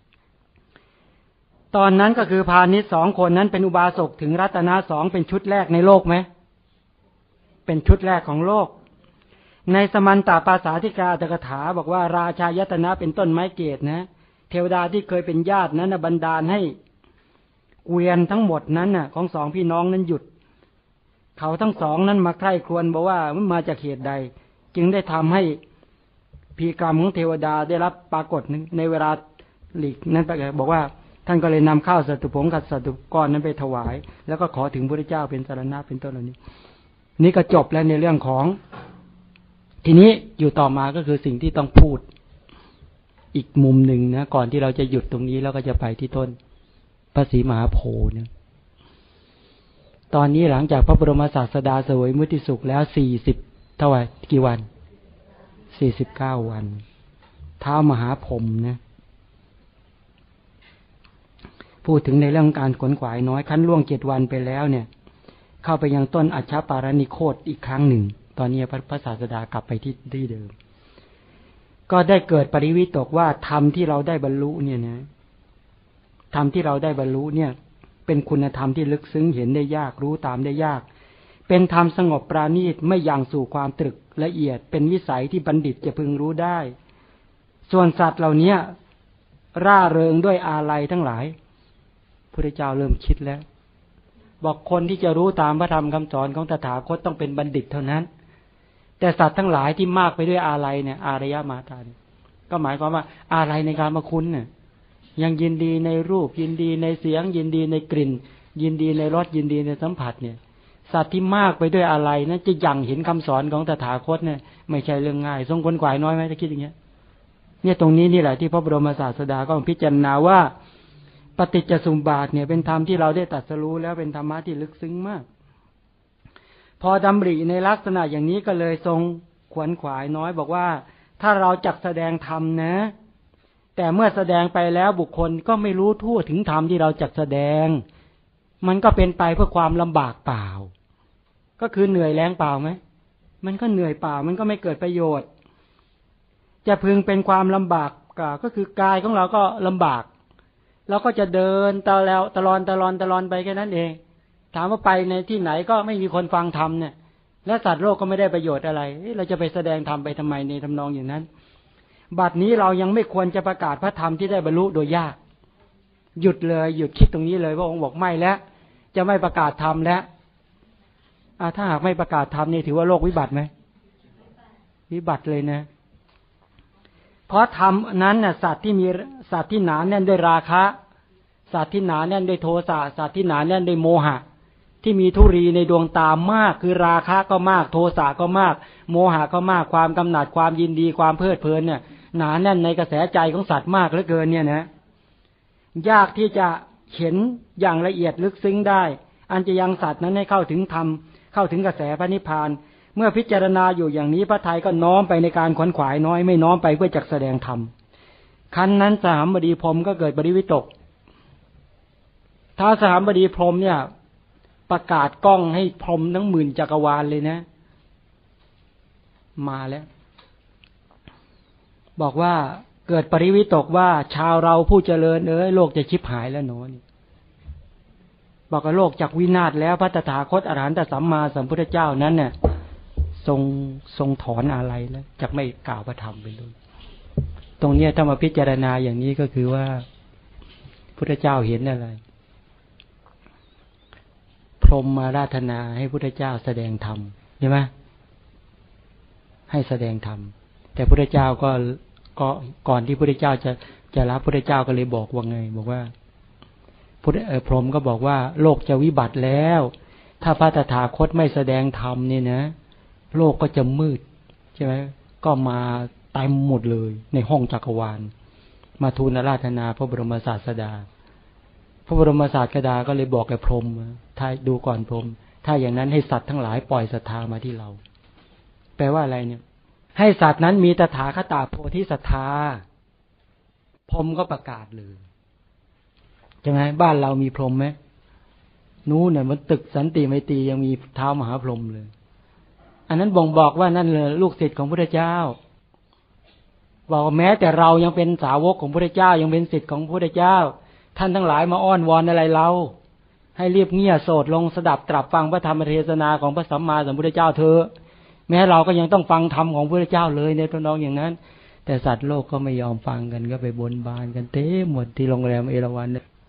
ตอนนั้นก็คือพาณิชย์2คนนั้นเป็นอุบาสกถึงรัตนะ2เป็นชุดแรกในโลกไหมเป็นชุดแรกของโลกในสมันตปาสาธิกาตกถาบอกว่าราชายตนะเป็นต้นไม้เกศนะเทวดาที่เคยเป็นญาตินั้นบันดาลให้เกวียนทั้งหมดนั้นน่ะของ2พี่น้องนั้นหยุดเขาทั้ง2นั้นมาใคร่ครวญบอกว่ามันมาจากเหตุใดจึงได้ทำให้พีกรรมของเทวดาได้รับปรากฏในเวลาหลีกนั้นบอกว่าท่านก็เลยนำข้าวสัตุผงกับสัตุก้อนนั้นไปถวายแล้วก็ขอถึงพระเจ้าเป็นสรณะเป็นต้นเหล่านี้นี่ก็จบแล้วในเรื่องของทีนี้อยู่ต่อมาก็คือสิ่งที่ต้องพูดอีกมุมหนึ่งนะก่อนที่เราจะหยุดตรงนี้แล้วก็จะไปที่ต้นพระศรีมหาโพธิ์เนี่ยตอนนี้หลังจากพระบรมศาสดาเสวยมุติสุขแล้ว40เท่าไหร่กี่วัน49วันท้าวมหาพรหมนะพูดถึงในเรื่องการขวนขวายน้อยขั้นล่วง7วันไปแล้วเนี่ยเข้าไปยังต้นอัชฌปารณิโคตอีกครั้งหนึ่งตอนนี้พระศาสดากลับไปที่เดิมก็ได้เกิดปริวิตกว่าธรรมที่เราได้บรรลุเนี่ยนะธรรมที่เราได้บรรลุเนี่ยเป็นคุณธรรมที่ลึกซึ้งเห็นได้ยากรู้ตามได้ยากเป็นธรรมสงบปราณีตไม่ยังสู่ความตรึกละเอียดเป็นวิสัยที่บัณฑิตจะพึงรู้ได้ส่วนสัตว์เหล่านี้ร่าเริงด้วยอาลัยทั้งหลายพระเจ้าเริ่มคิดแล้วบอกคนที่จะรู้ตามพระธรรมคำสอนของตถาคตต้องเป็นบัณฑิตเท่านั้นแต่สัตว์ทั้งหลายที่มากไปด้วยอาลัยเนี่ยอารยมาตาก็หมายความว่าอาลัยในการมาคุณเนี่ยยังยินดีในรูปยินดีในเสียงยินดีในกลิ่นยินดีในรสยินดีในสัมผัสเนี่ยสัตว์ที่มากไปด้วยอาลัยนั้นจะยังเห็นคำสอนของตถาคตเนี่ยไม่ใช่เรื่องง่ายทรงคนขวายน้อยไหมถ้าคิดอย่างเงี้ยเนี่ยตรงนี้นี่แหละที่พระบรมศาสดาก็พิจารณาว่าปฏิจจสมุปบาทเนี่ยเป็นธรรมที่เราได้ตรัสรู้แล้วเป็นธรรมะที่ลึกซึ้งมากพอดำริในลักษณะอย่างนี้ก็เลยทรงขวนขวายน้อยบอกว่าถ้าเราจักแสดงธรรมนะแต่เมื่อแสดงไปแล้วบุคคลก็ไม่รู้ทั่วถึงธรรมที่เราจักแสดงมันก็เป็นไปเพื่อความลำบากเปล่าก็คือเหนื่อยแรงเปล่าไหมมันก็เหนื่อยเปล่ามันก็ไม่เกิดประโยชน์จะพึงเป็นความลำบากก็คือกายของเราก็ลำบากเราก็จะเดินตลอดไปแค่นั้นเองถามว่าไปในที่ไหนก็ไม่มีคนฟังธรรมเนี่ยและสัตว์โลกก็ไม่ได้ประโยชน์อะไรเราจะไปแสดงธรรมไปทำไมในทำนองอย่างนั้นบัดนี้เรายังไม่ควรจะประกาศพระธรรมที่ได้บรรลุโดยยากหยุดเลยหยุดคิดตรงนี้เลยว่าองค์บอกไม่แล้วจะไม่ประกาศธรรมแล้วถ้าหากไม่ประกาศธรรมนี่ถือว่าโลกวิบัติไหมวิบัติเลยนะเพราะธรรมนั้นน่ะสัตว์ที่หนาแน่นด้วยราคะสัตว์ที่หนาแน่นด้วยโทสะสัตว์ที่หนาแน่นด้วยโมหะที่มีธุรีในดวงตามากคือราคะก็มากโทสะก็มากโมหะก็มากความกำหนัดความยินดีความเพลิดเพลินเนี่ยหนาแน่นในกระแสใจของสัตว์มากเหลือเกินเนี่ยนะยากที่จะเห็นอย่างละเอียดลึกซึ้งได้อันจะยังสัตว์นั้นให้เข้าถึงธรรมเข้าถึงกระแสพระนิพพานเมื่อพิจารณาอยู่อย่างนี้พระทัยก็น้อมไปในการขวนขวายน้อยไม่น้อมไปเพื่อจักแสดงธรรมคันนั้นสหบดีพรหมก็เกิดปริวิตกถ้าสหบดีพรหมเนี่ยประกาศกล้องให้พรหมทั้งหมื่นจักรวาลเลยนะมาแล้วบอกว่าเกิดปริวิตกว่าชาวเราผู้เจริญโลกจะชิบหายแล้วโน้นบอกว่าโลกจากวินาศแล้วพระตถาคตอรหันตสัมมาสัมพุทธเจ้านั้นเนี่ยทรงถอนอะไรแล้วจักไม่กล่าวพระธรรมไปเลยตรงนี้ถ้ามาพิจารณาอย่างนี้ก็คือว่าพุทธเจ้าเห็นอะไรพรหมมาราธนาให้พุทธเจ้าแสดงธรรมใช่ไหมให้แสดงธรรมแต่พุทธเจ้าก็ก่อนที่พุทธเจ้าจะรับพุทธเจ้าก็เลยบอกว่าไงบอกว่าพรหมก็บอกว่าโลกจะวิบัติแล้วถ้าพระตถาคตไม่แสดงธรรมเนี่ยนะโลกก็จะมืดใช่ไหมก็มาเต็มหมดเลยในห้องจักรวาลมาทูลอาราธนาพระบรมศาสดาพระบรมศาสดาก็เลยบอกแก่พรหมถ้าดูก่อนพรหมถ้าอย่างนั้นให้สัตว์ทั้งหลายปล่อยศรัทธามาที่เราแปลว่าอะไรเนี่ยให้สัตว์นั้นมีตถาคตโพธิศรัทธาพรหมก็ประกาศเลยจังไงบ้านเรามีพรหมไหมนู้นเนี่ยมันตึกสันติไมตรียังมีเท้ามหาพรหมเลยอันนั้นบ่งบอกว่านั่นเลยลูกศิษย์ของพระเจ้าบอกแม้แต่เรายังเป็นสาวกของพระเจ้ายังเป็นศิษย์ของพระเจ้าท่านทั้งหลายมาอ้อนวอนอะไรเราให้เรียบเงี่ยโสดลงสดับตรับฟังพระธรรมเทศนาของพระสัมมาสัมพุทธเจ้าเถอะแม้เราก็ยังต้องฟังธรรมของพระเจ้าเลยในตัวน้องอย่างนั้นแต่สัตว์โลกก็ไม่ยอมฟังกันก็ไปบนบานกันเต็มหมดที่โรงแรมเอราวัณ